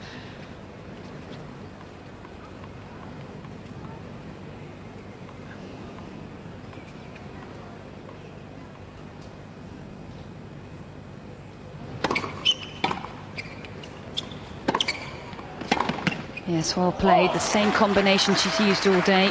Yes, well played. The same combination she's used all day.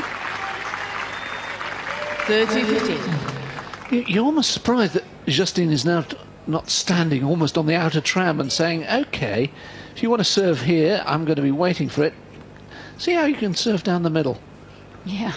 thirty fifteen.
You're almost surprised that Justine is now not standing almost on the outer tram and saying, OK, if you want to serve here, I'm going to be waiting for it. See how you can serve down the middle.
Yeah.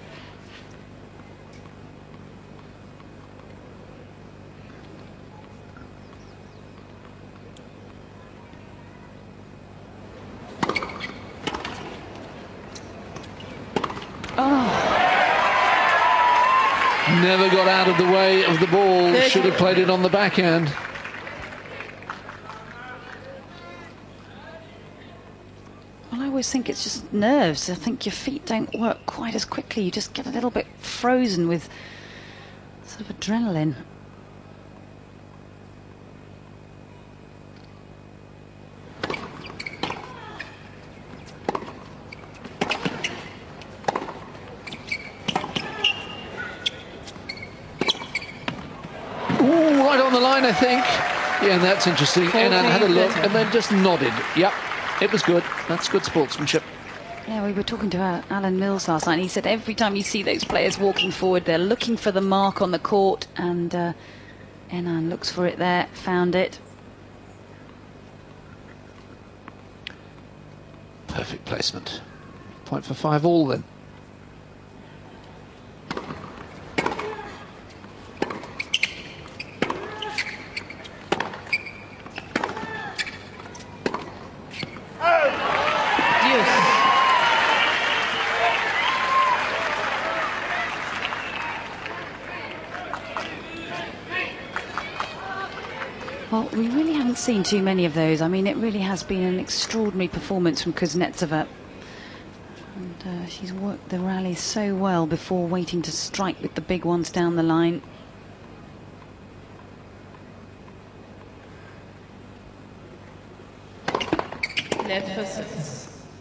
Never got out of the way of the ball. Should have played it on the backhand.
Well, I always think it's just nerves. I think your feet don't work quite as quickly. You just get a little bit frozen with sort of adrenaline.
Ooh, right on the line, I think. Yeah, and that's interesting. Henan had a look and then just nodded. Yep, it was good. That's good sportsmanship.
Yeah, we were talking to uh, Alan Mills last night, and he said every time you see those players walking forward, they're looking for the mark on the court, and uh, Henin looks for it there, found it.
Perfect placement. Point for five all then.
Well, we really haven't seen too many of those. I mean, it really has been an extraordinary performance from Kuznetsova. And uh, she's worked the rally so well before waiting to strike with the big ones down the line.
Net for six.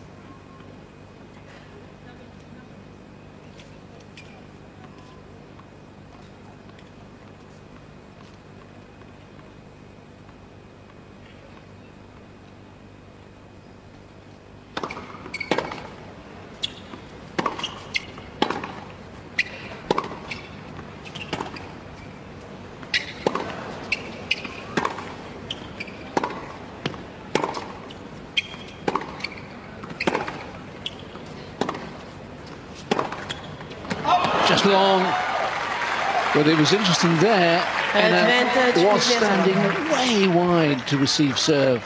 Just long, but it was interesting there.
Advantage
Henin was
for
standing way wide to receive serve.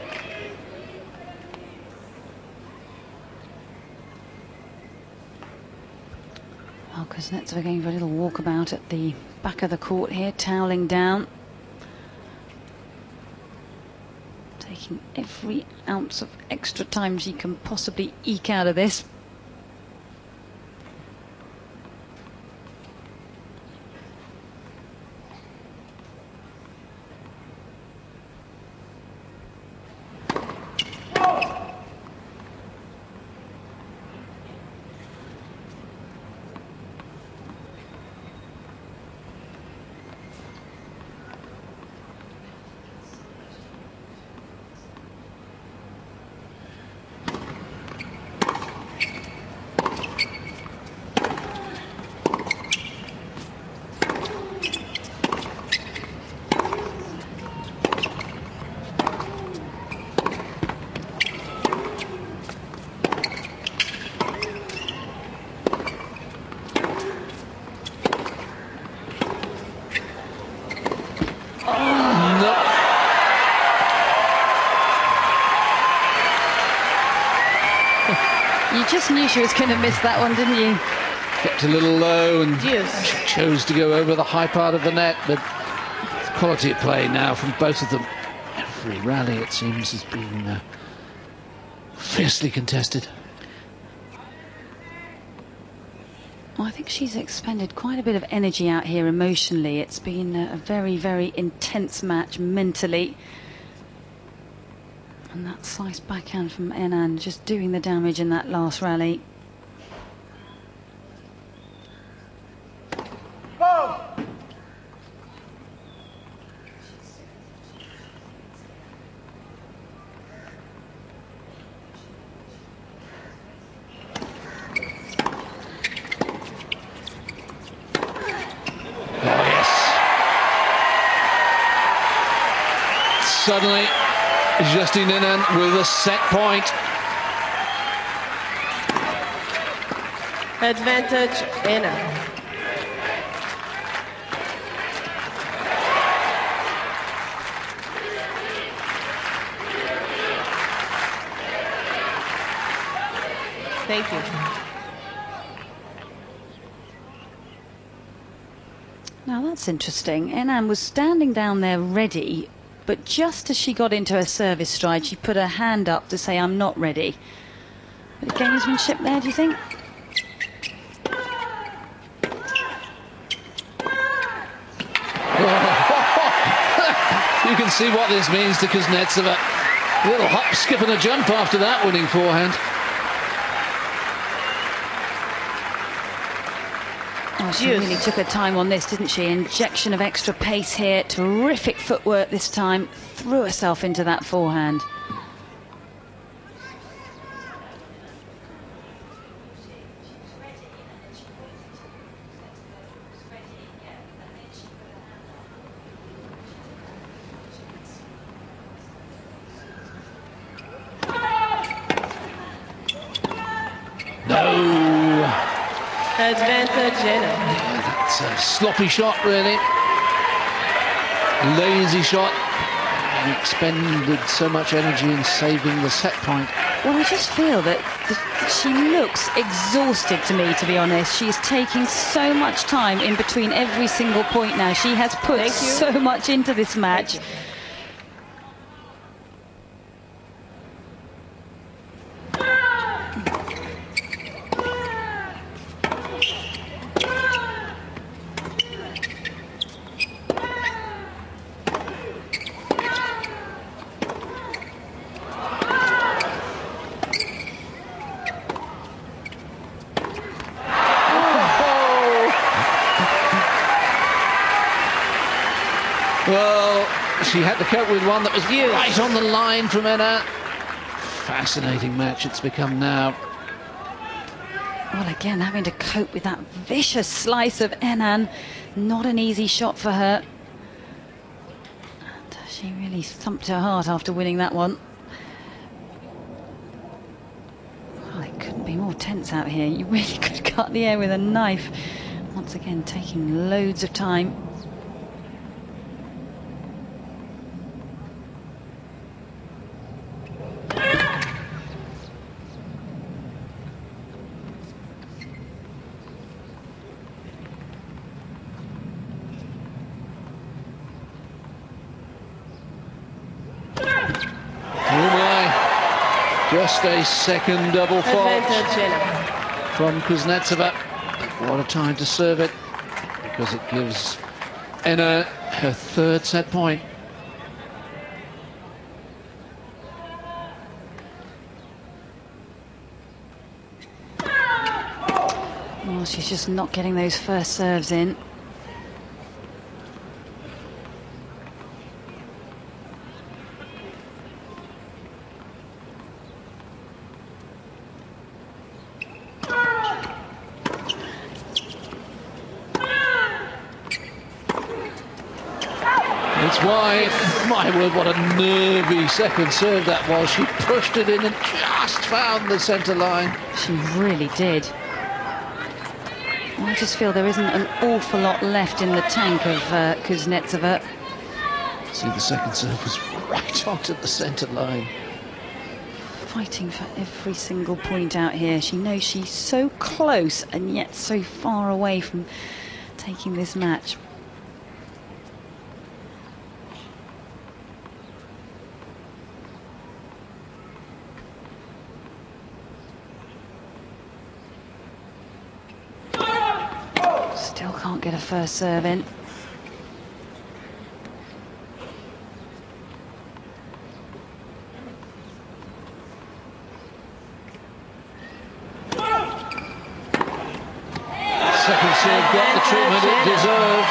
Well, Kuznetsova going for a little walkabout at the back of the court here, toweling down. Taking every ounce of extra time she can possibly eke out of this. You just knew she was going to miss that one, didn't you?
Kept a little low and
Yes.
ch chose to go over the high part of the net, but quality of play now from both of them. Every rally, it seems, has been uh, fiercely contested.
Well, I think she's expended quite a bit of energy out here emotionally. It's been a very, very intense match mentally. And that slice backhand from Henin just doing the damage in that last rally.
Go!
Suddenly, Justine Henin with a set point.
Advantage, Henin. Thank you.
Now that's interesting. Henin was standing down there ready, but just as she got into her service stride, she put her hand up to say, I'm not ready. Bit of gamesmanship there, do you think?
You can see what this means to Kuznetsova. A little hop, skip and a jump after that winning forehand.
Oh, she
Yes.
really took her time on this, didn't she? Injection of extra pace here. Terrific footwork this time. Threw herself into that forehand.
No.
Advantage Enna.
Yeah, that's a sloppy shot, really. Lazy shot. And expended so much energy in saving the set point.
Well, I just feel that the, she looks exhausted to me, to be honest. She's taking so much time in between every single point now. She has put so much into this match.
Well, she had to cope with one that was right on the line from Enna. Fascinating match it's become now.
Well, again, having to cope with that vicious slice of Ennan. Not an easy shot for her. And she really thumped her heart after winning that one. Well, it couldn't be more tense out here. You really could cut the air with a knife. Once again, taking loads of time.
Just a second double fault from Kuznetsova. What a time to serve it, because it gives Enna her third set point.
Well, she's just not getting those first serves in.
It's why, my word, what a nervy second serve that was. She pushed it in and just found the centre line.
She really did. I just feel there isn't an awful lot left in the tank of uh, Kuznetsova.
See, the second serve was right onto the centre line.
Fighting for every single point out here. She knows she's so close and yet so far away from taking this match. Still can't get a first serve in.
Second serve got the treatment it deserved.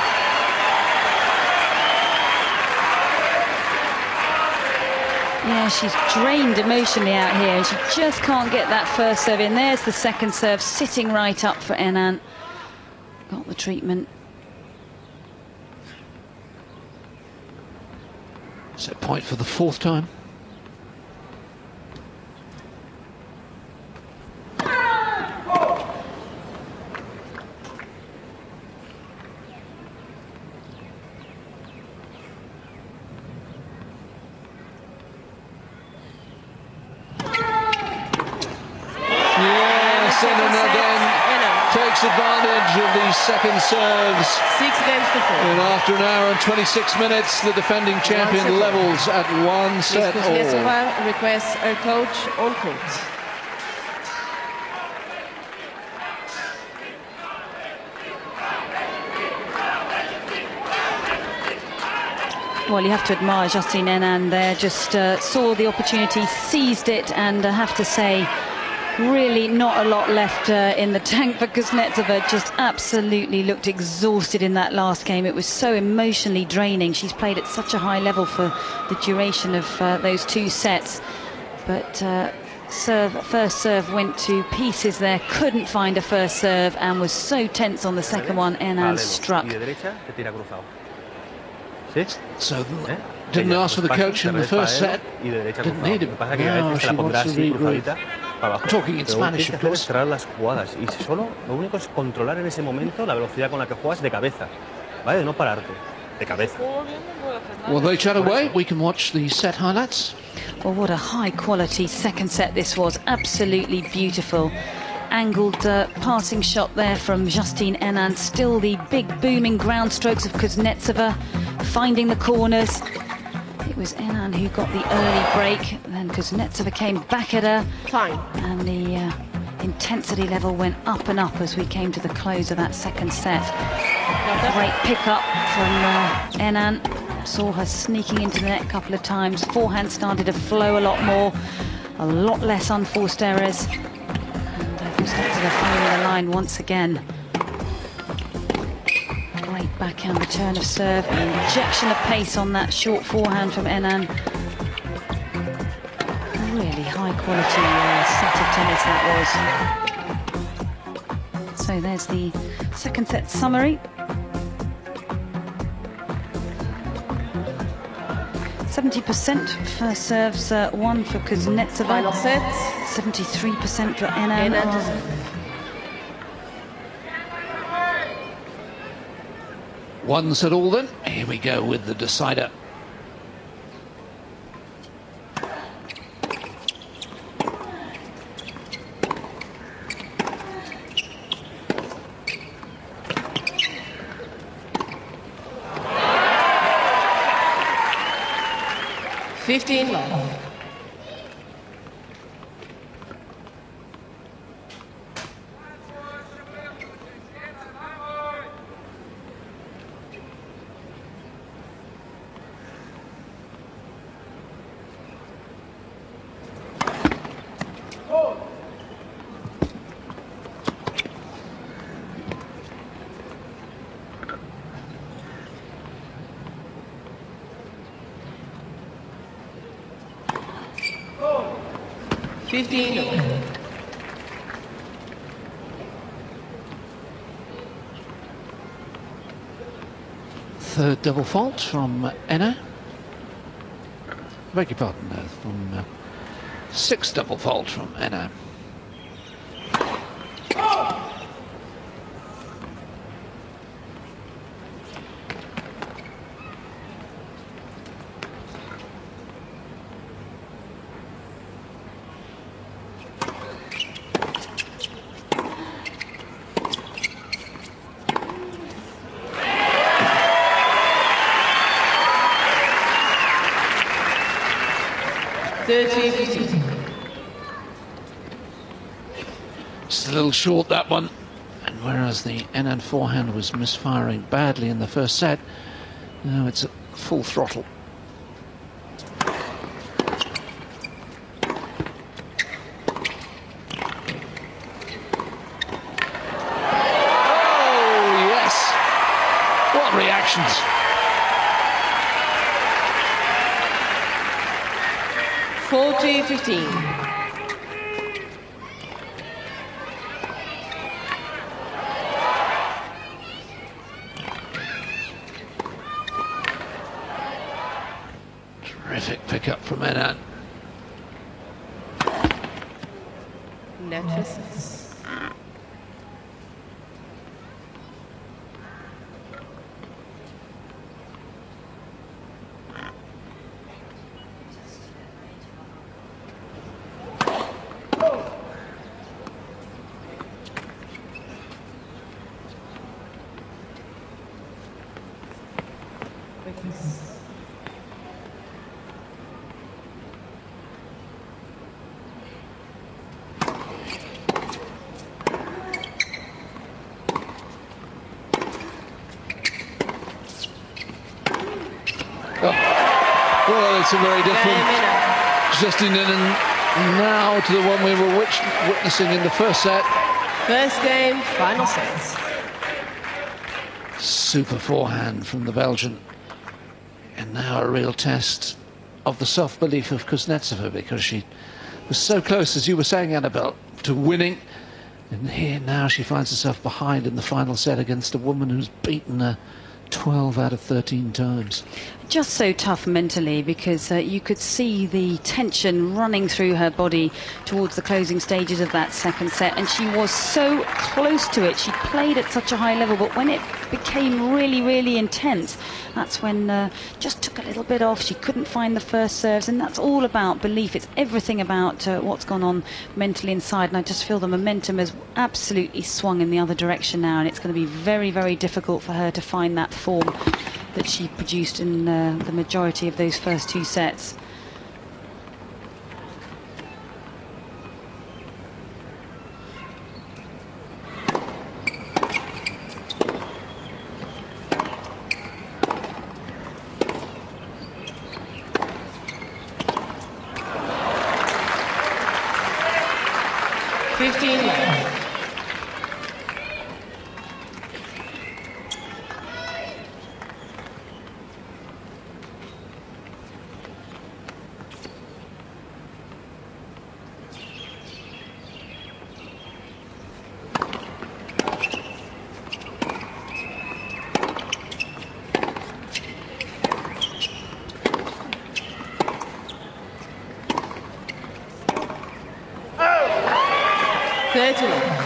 Yeah, she's drained emotionally out here and she just can't get that first serve in. There's the second serve sitting right up for Ennan. Got the treatment.
Set point for the fourth time. Yes, and again takes advantage of these second serves.
Six games to four.
And after an hour and twenty-six minutes, the defending champion levels at one set all.
Kuznetsova requests her coach on court.
Well, you have to admire Justine Henin there. Just uh, saw the opportunity, seized it, and I have to say, really not a lot left uh, in the tank for Kuznetsova. Just absolutely looked exhausted in that last game. It was so emotionally draining. She's played at such a high level for the duration of uh, those two sets. But uh, serve, first serve went to pieces there. Couldn't find a first serve and was so tense on the second one. Henin struck.
So didn't ask for the coach in the first set. Didn't need him. Now she wants to regroup.
para abajo.
Talking in
Pero lo que
Spanish,
tienes que
of
hacer
course.
es cerrar las jugadas y solo lo único es controlar en ese momento la velocidad con la que juegas de cabeza, ¿vale? De no pararte, de cabeza.
Well, they chat away. We can watch the set highlights.
Well, what a high quality second set this was. Absolutely beautiful. Angled uh, passing shot there from Justine Henin. Still the big booming ground strokes of Kuznetsova, finding the corners. It was Henin who got the early break, then Kuznetsova came back at her.
Fine.
And the uh, intensity level went up and up as we came to the close of that second set. Great pick up from uh, Henin. Saw her sneaking into the net a couple of times. Forehand started to flow a lot more, a lot less unforced errors. And uh, Kuznetsova following the line once again. Great backhand return of serve, injection of pace on that short forehand from Henin. Really high quality uh, set of tennis that was. So there's the second set summary. seventy percent for serves uh, one for Kuznetsova.
Final set.
seventy-three percent for Henin.
Henin.
One set all then. Here we go with the decider.
fifteen love. fifteen.
Third double fault from Henin. Beg your pardon, uh, from uh, sixth double fault from Henin.
thirty fifteen.
Just a little short, that one. And whereas the Henin forehand was misfiring badly in the first set, now it's at full throttle. Oh, yes! What reactions!
forty fifteen.
Terrific pickup from Henin.
Net for six.
Well, it's a very different Justine Henin now to the one we were witch witnessing in the first set.
First game, final sets.
Super forehand from the Belgian. And now a real test of the self-belief of Kuznetsova, because she was so close, as you were saying, Annabelle, to winning. And here now she finds herself behind in the final set against a woman who's beaten her twelve out of thirteen times.
Just so tough mentally, because uh, you could see the tension running through her body towards the closing stages of that second set, and she was so close to it. She played at such a high level, but when it became really, really intense, that's when uh, just took a little bit off. She couldn't find the first serves, and that's all about belief. It's everything about uh, what's gone on mentally inside, and I just feel the momentum has absolutely swung in the other direction now, and it's going to be very, very difficult for her to find that form that she produced in uh, the majority of those first two sets.
fifteen left. thirty left.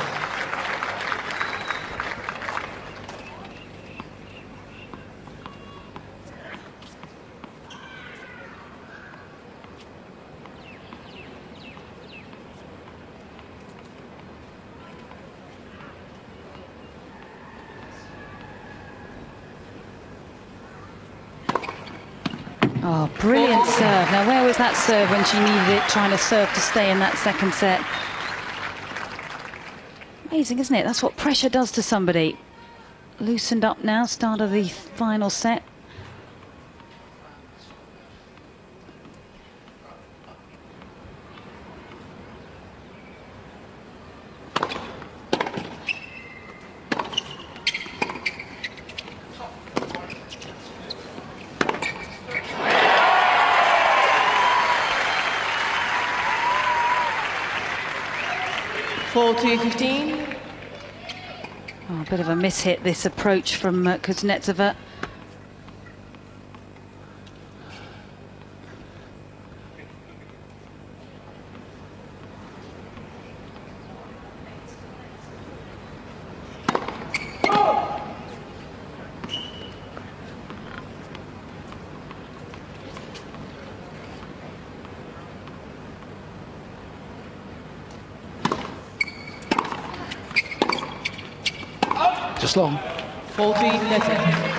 Oh, brilliant serve. Now, where was that serve when she needed it, trying to serve to stay in that second set? Amazing, isn't it? That's what pressure does to somebody. Loosened up now, start of the final set.
forty fifteen.
Oh, a bit of a miss-hit, this approach from uh, Kuznetsova.
Just long.
forty thirty.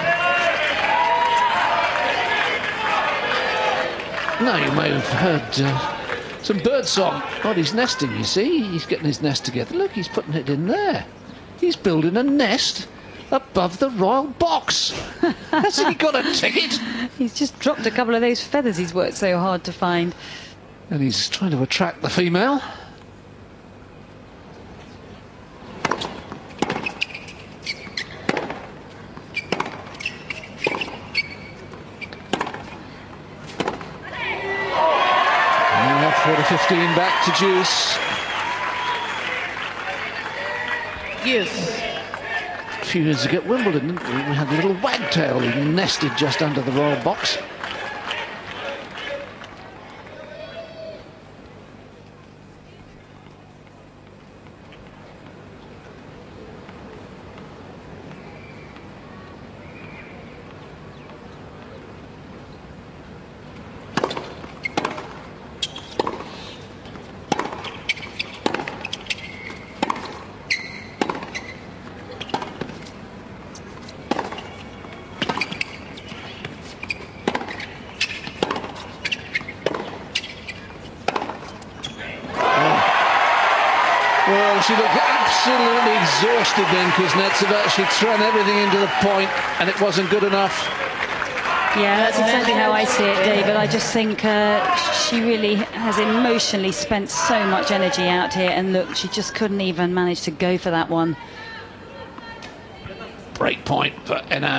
Now you may have heard uh, some bird song. Oh, he's nesting, you see. He's getting his nest together. Look, he's putting it in there. He's building a nest above the royal box. Hasn't he got a ticket?
He's just dropped a couple of those feathers he's worked so hard to find.
And he's trying to attract the female. forty fifteen back to Juice.
Yes.
A few years ago at Wimbledon, didn't we? We had a little wagtail who nested just under the royal box. Well, she looked absolutely exhausted then, Kuznetsova. She'd thrown everything into the point, and it wasn't good enough.
Yeah, that's exactly how I see it, David. I just think uh, she really has emotionally spent so much energy out here, and look, she just couldn't even manage to go for that one.
Break point for Henin.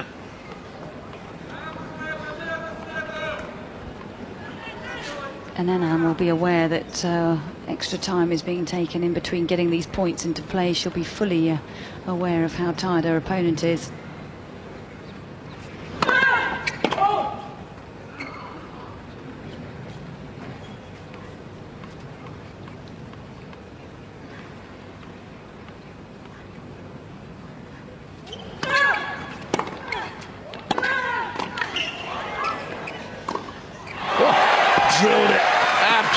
And Henin will be aware that uh, extra time is being taken in between getting these points into play. She'll be fully uh, aware of how tired her opponent is.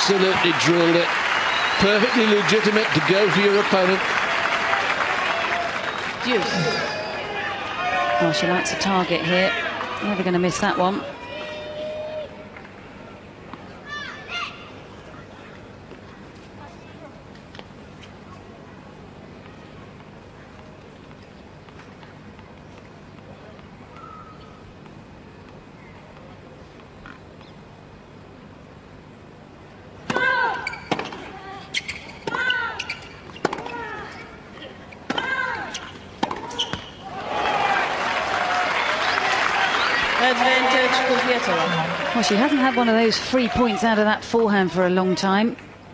absolutely drilled it. Perfectly legitimate to go for your opponent.
Deuce.
Well, she likes a target here. Never going to miss that one.
Advantage Kuznetsova.
Well, she hasn't had one of those free points out of that forehand for a long time.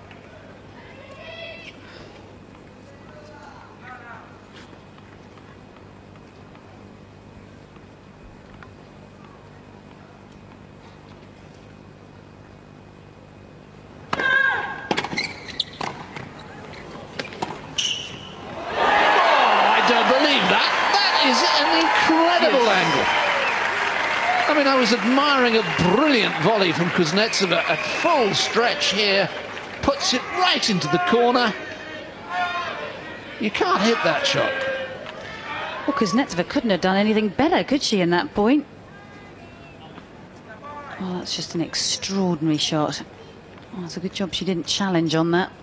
I don't believe that. That is an incredible angle. I mean, I was admiring a brilliant volley from Kuznetsova at full stretch here. Puts it right into the corner. You can't hit that shot.
Well, Kuznetsova couldn't have done anything better, could she, in that point? Well, that's just an extraordinary shot. Well, it's a good job she didn't challenge on that.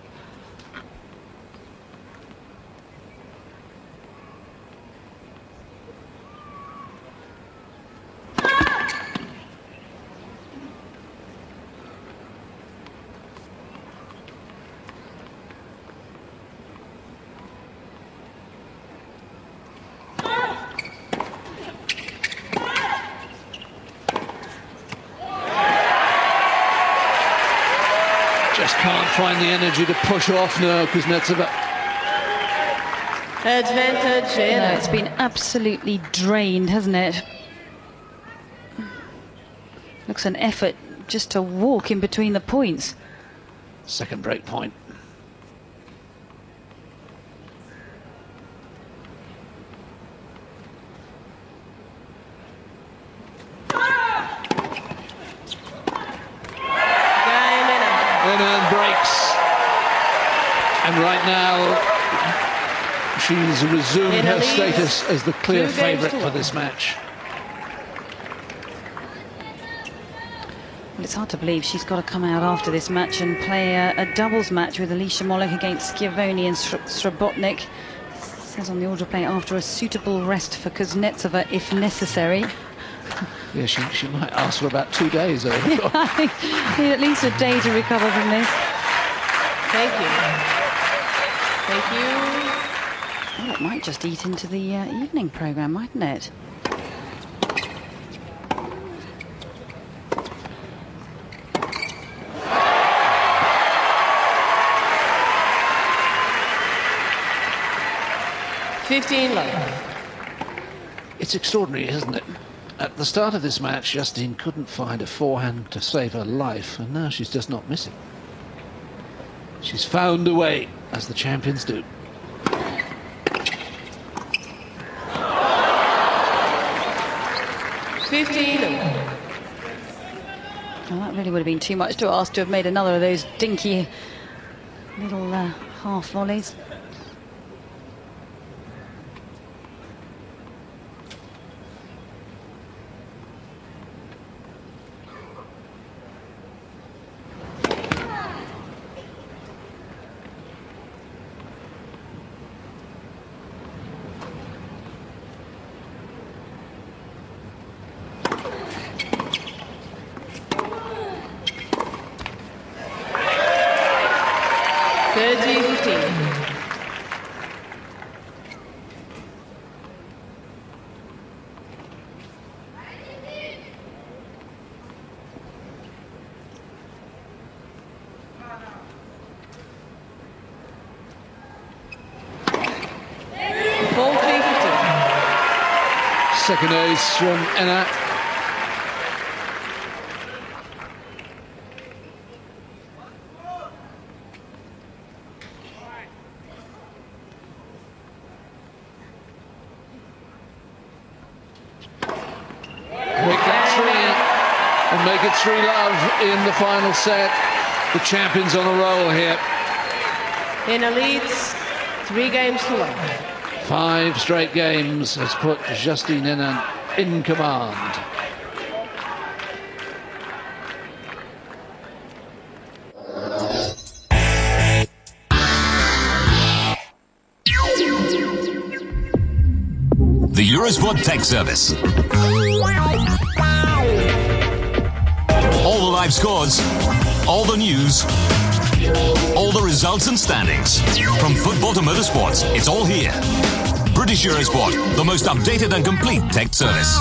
Just can't find the energy to push off now, Kuznetsova.
Advantage.
No, it's been absolutely drained, hasn't it? Looks an effort just to walk in between the points.
Second break point. And breaks. And right now, she's resumed her status as the clear favourite for this match.
Well, it's hard to believe she's got to come out after this match and play a, a doubles match with Alicia Molik against Schiavone and Srebotnik. It says on the order play, after a suitable rest for Kuznetsova if necessary.
Yeah, she, she might ask for about two days.
Yeah, I think need at least a day to recover from this.
Thank you. Thank you.
Well, it might just eat into the uh, evening programme, mightn't it?
fifteen love.
It's extraordinary, isn't it? At the start of this match, Justine couldn't find a forehand to save her life, and now she's just not missing. She's found a way, as the champions do.
fifteen.
Well, that really would have been too much to ask to have made another of those dinky little uh, half volleys.
thirty fifteen.
Second ace from Enna. Make that three and make it three love in the final set. the champions on a roll here.
Hina leads three games to one.
Five straight games has put Justine Henin in command.
The Eurosport Tech Service. All the live scores, all the news, all the results and standings. From football to motorsports, it's all here. British Eurosport, the most updated and complete tech service.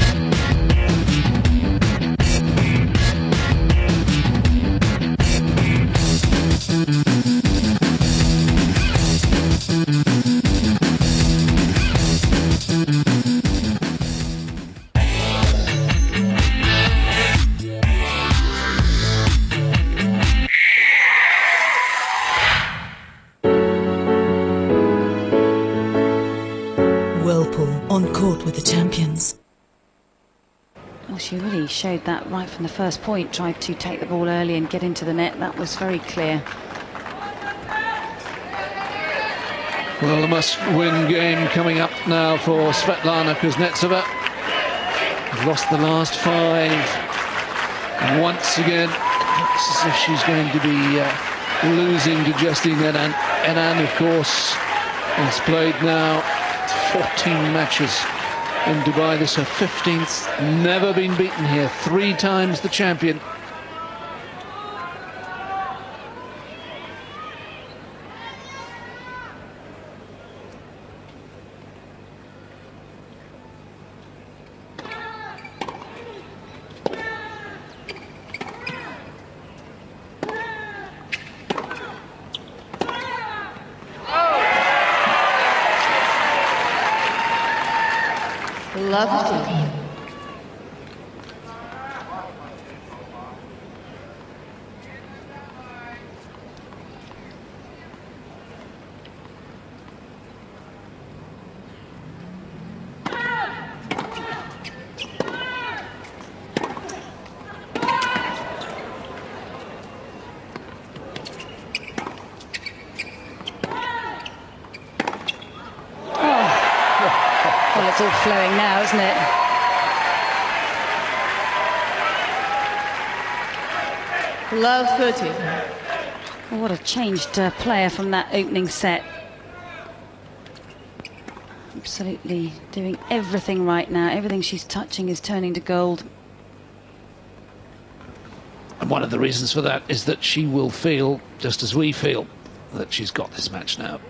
On court with the champions.
Well, she really showed that right from the first point. Tried to take the ball early and get into the net. That was very clear.
Well, a must-win game coming up now for Svetlana Kuznetsova. Lost the last five. And once again, it's as if she's going to be uh, losing to Justine Henin. Henin, of course, has played now fourteen matches in Dubai. This is her fifteenth. Never been beaten here. Three times the champion.
Lovely.
Well, it's all flowing now, isn't it?
Love thirty.
Well, what a changed uh, player from that opening set. Absolutely doing everything right now. Everything she's touching is turning to gold.
And one of the reasons for that is that she will feel, just as we feel, that she's got this match now.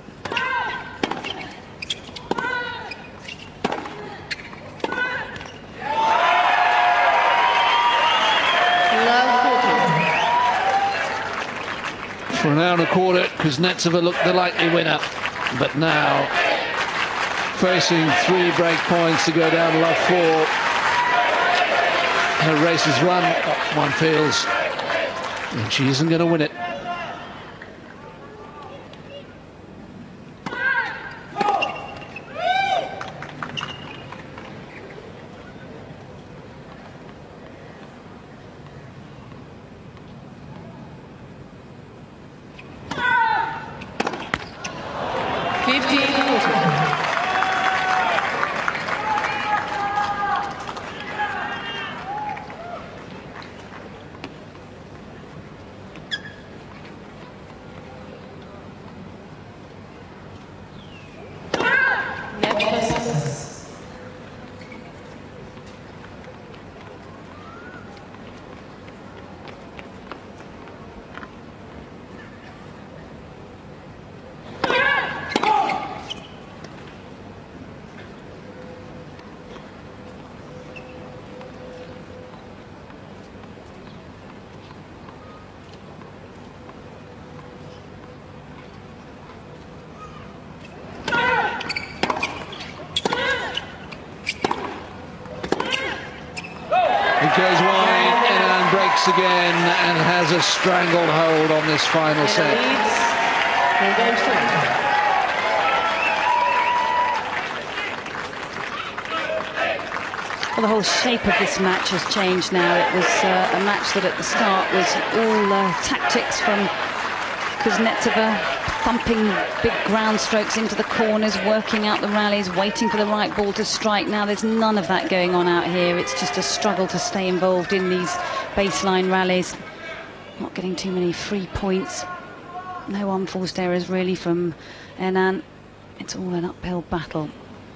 For an hour and a quarter, Kuznetsova looked the likely winner, but now facing three break points to go down to love four. Her race is run, one feels, and she isn't going to win it. It goes wide, and breaks again, and has a stranglehold on this final set.
Well, the whole shape of this match has changed now. It was uh, a match that at the start was all uh, tactics from Kuznetsova, thumping big ground strokes into the corners, working out the rallies, waiting for the right ball to strike. Now there's none of that going on out here. It's just a struggle to stay involved in these baseline rallies. Not getting too many free points. No unforced errors really from Henin. It's all an uphill battle.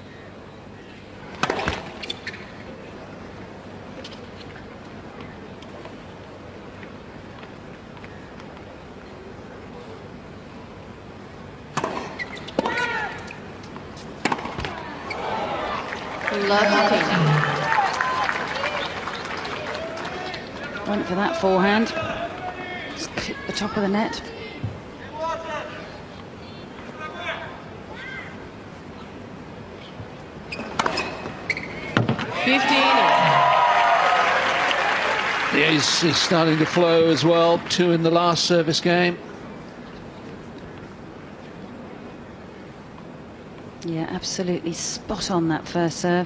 Went for that forehand. Just clipped the top of the net.
fifteen.
The ace is starting to flow as well. Two in the last service game.
Yeah, absolutely spot on that first serve.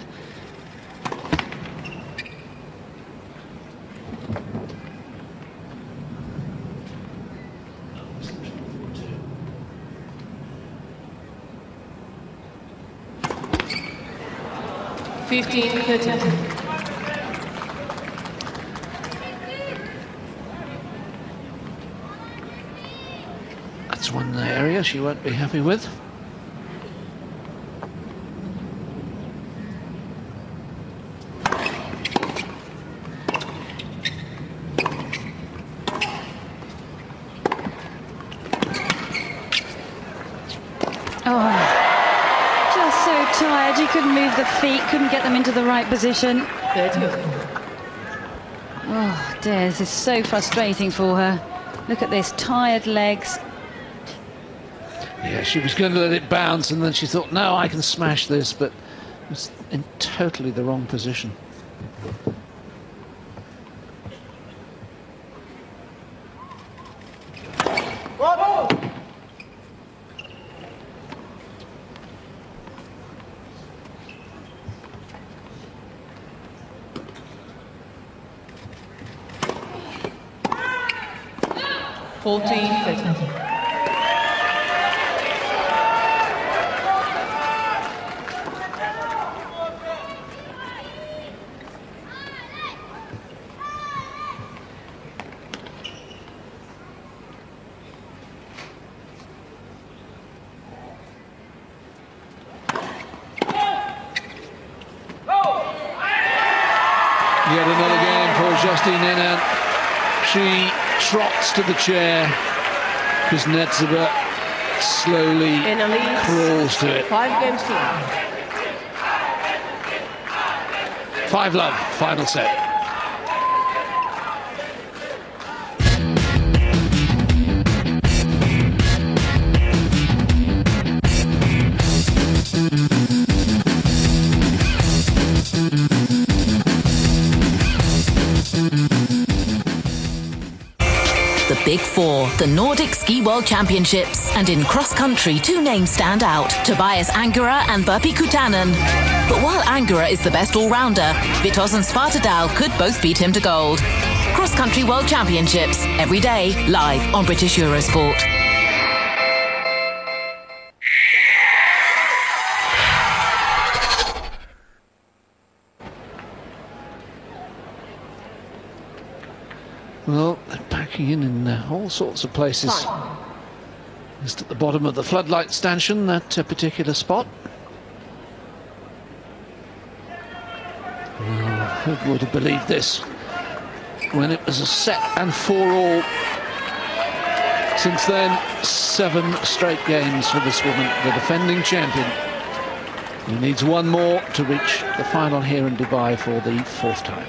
fifteen thirteen.
That's one area she won't be happy with.
Tired, you couldn't move the feet, couldn't get them into the right position. Oh dear, this is so frustrating for her. Look at this, tired legs.
Yeah, she was going to let it bounce and then she thought, no, I can smash this, but it was in totally the wrong position.
fourteen thirteen.
Yet another game for Justine Henin. She trots to the chair. Kuznetsova slowly crawls to it.
Five games to
Five love, final set.
The Big Four, the Nordic Ski World Championships, and in cross-country, two names stand out, Tobias Ankura and Burpee Kutanen. But while Ankura is the best all-rounder, Vitos and Spartadal could both beat him to gold. Cross-country World Championships, every day, live on British Eurosport.
Well, they're packing in in uh, all sorts of places. Just at the bottom of the floodlight stanchion, that uh, particular spot. Well, who would have believed this when it was a set and four all? Since then, seven straight games for this woman, the defending champion. He needs one more to reach the final here in Dubai for the fourth time.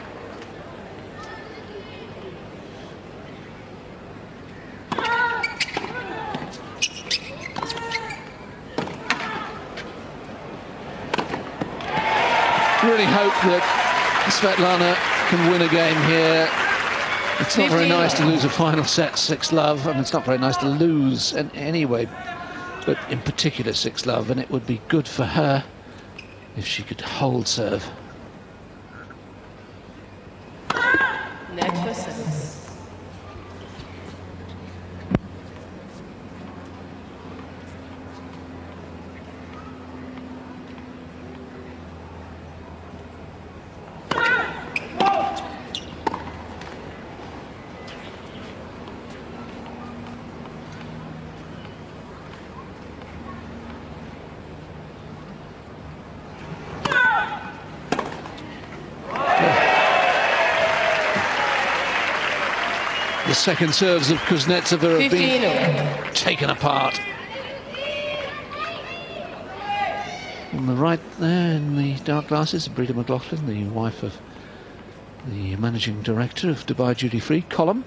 Really hope that Svetlana can win a game here. It's not very nice to lose a final set, six love. I mean, it's not very nice to lose in any way, but in particular six love, and it would be good for her if she could hold serve. The second serves of Kuznetsova have been taken apart. On the right there in the dark glasses, Breda McLaughlin, the wife of the managing director of Dubai Duty Free, Column.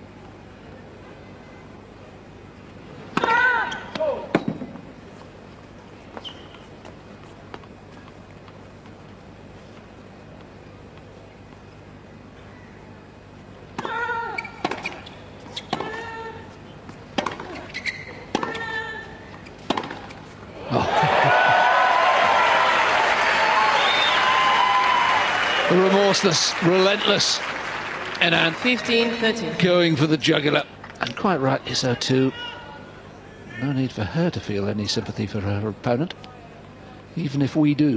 Remorseless, relentless, and
fifteen thirteen.
Going for the jugular, and quite rightly so too. No need for her to feel any sympathy for her opponent, even if we do.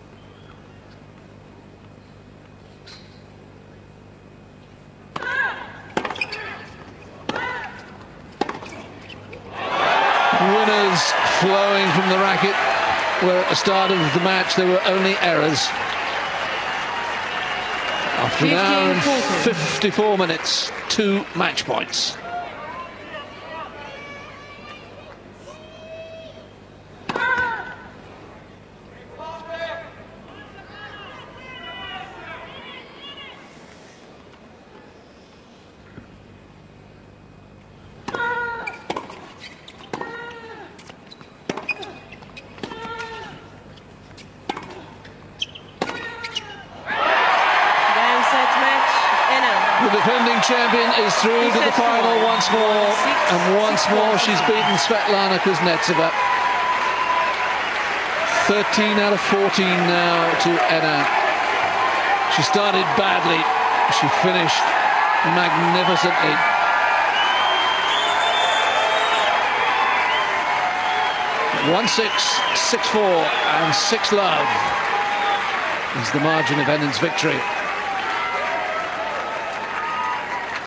Winners flowing from the racket, where at the start of the match there were only errors. After an hour and fifty-four minutes, two match points. Champion is through to the final once more, and once more she's beaten Svetlana Kuznetsova. thirteen out of fourteen now to Henin. She started badly, she finished magnificently. one six, six four and six love is the margin of Henin's victory.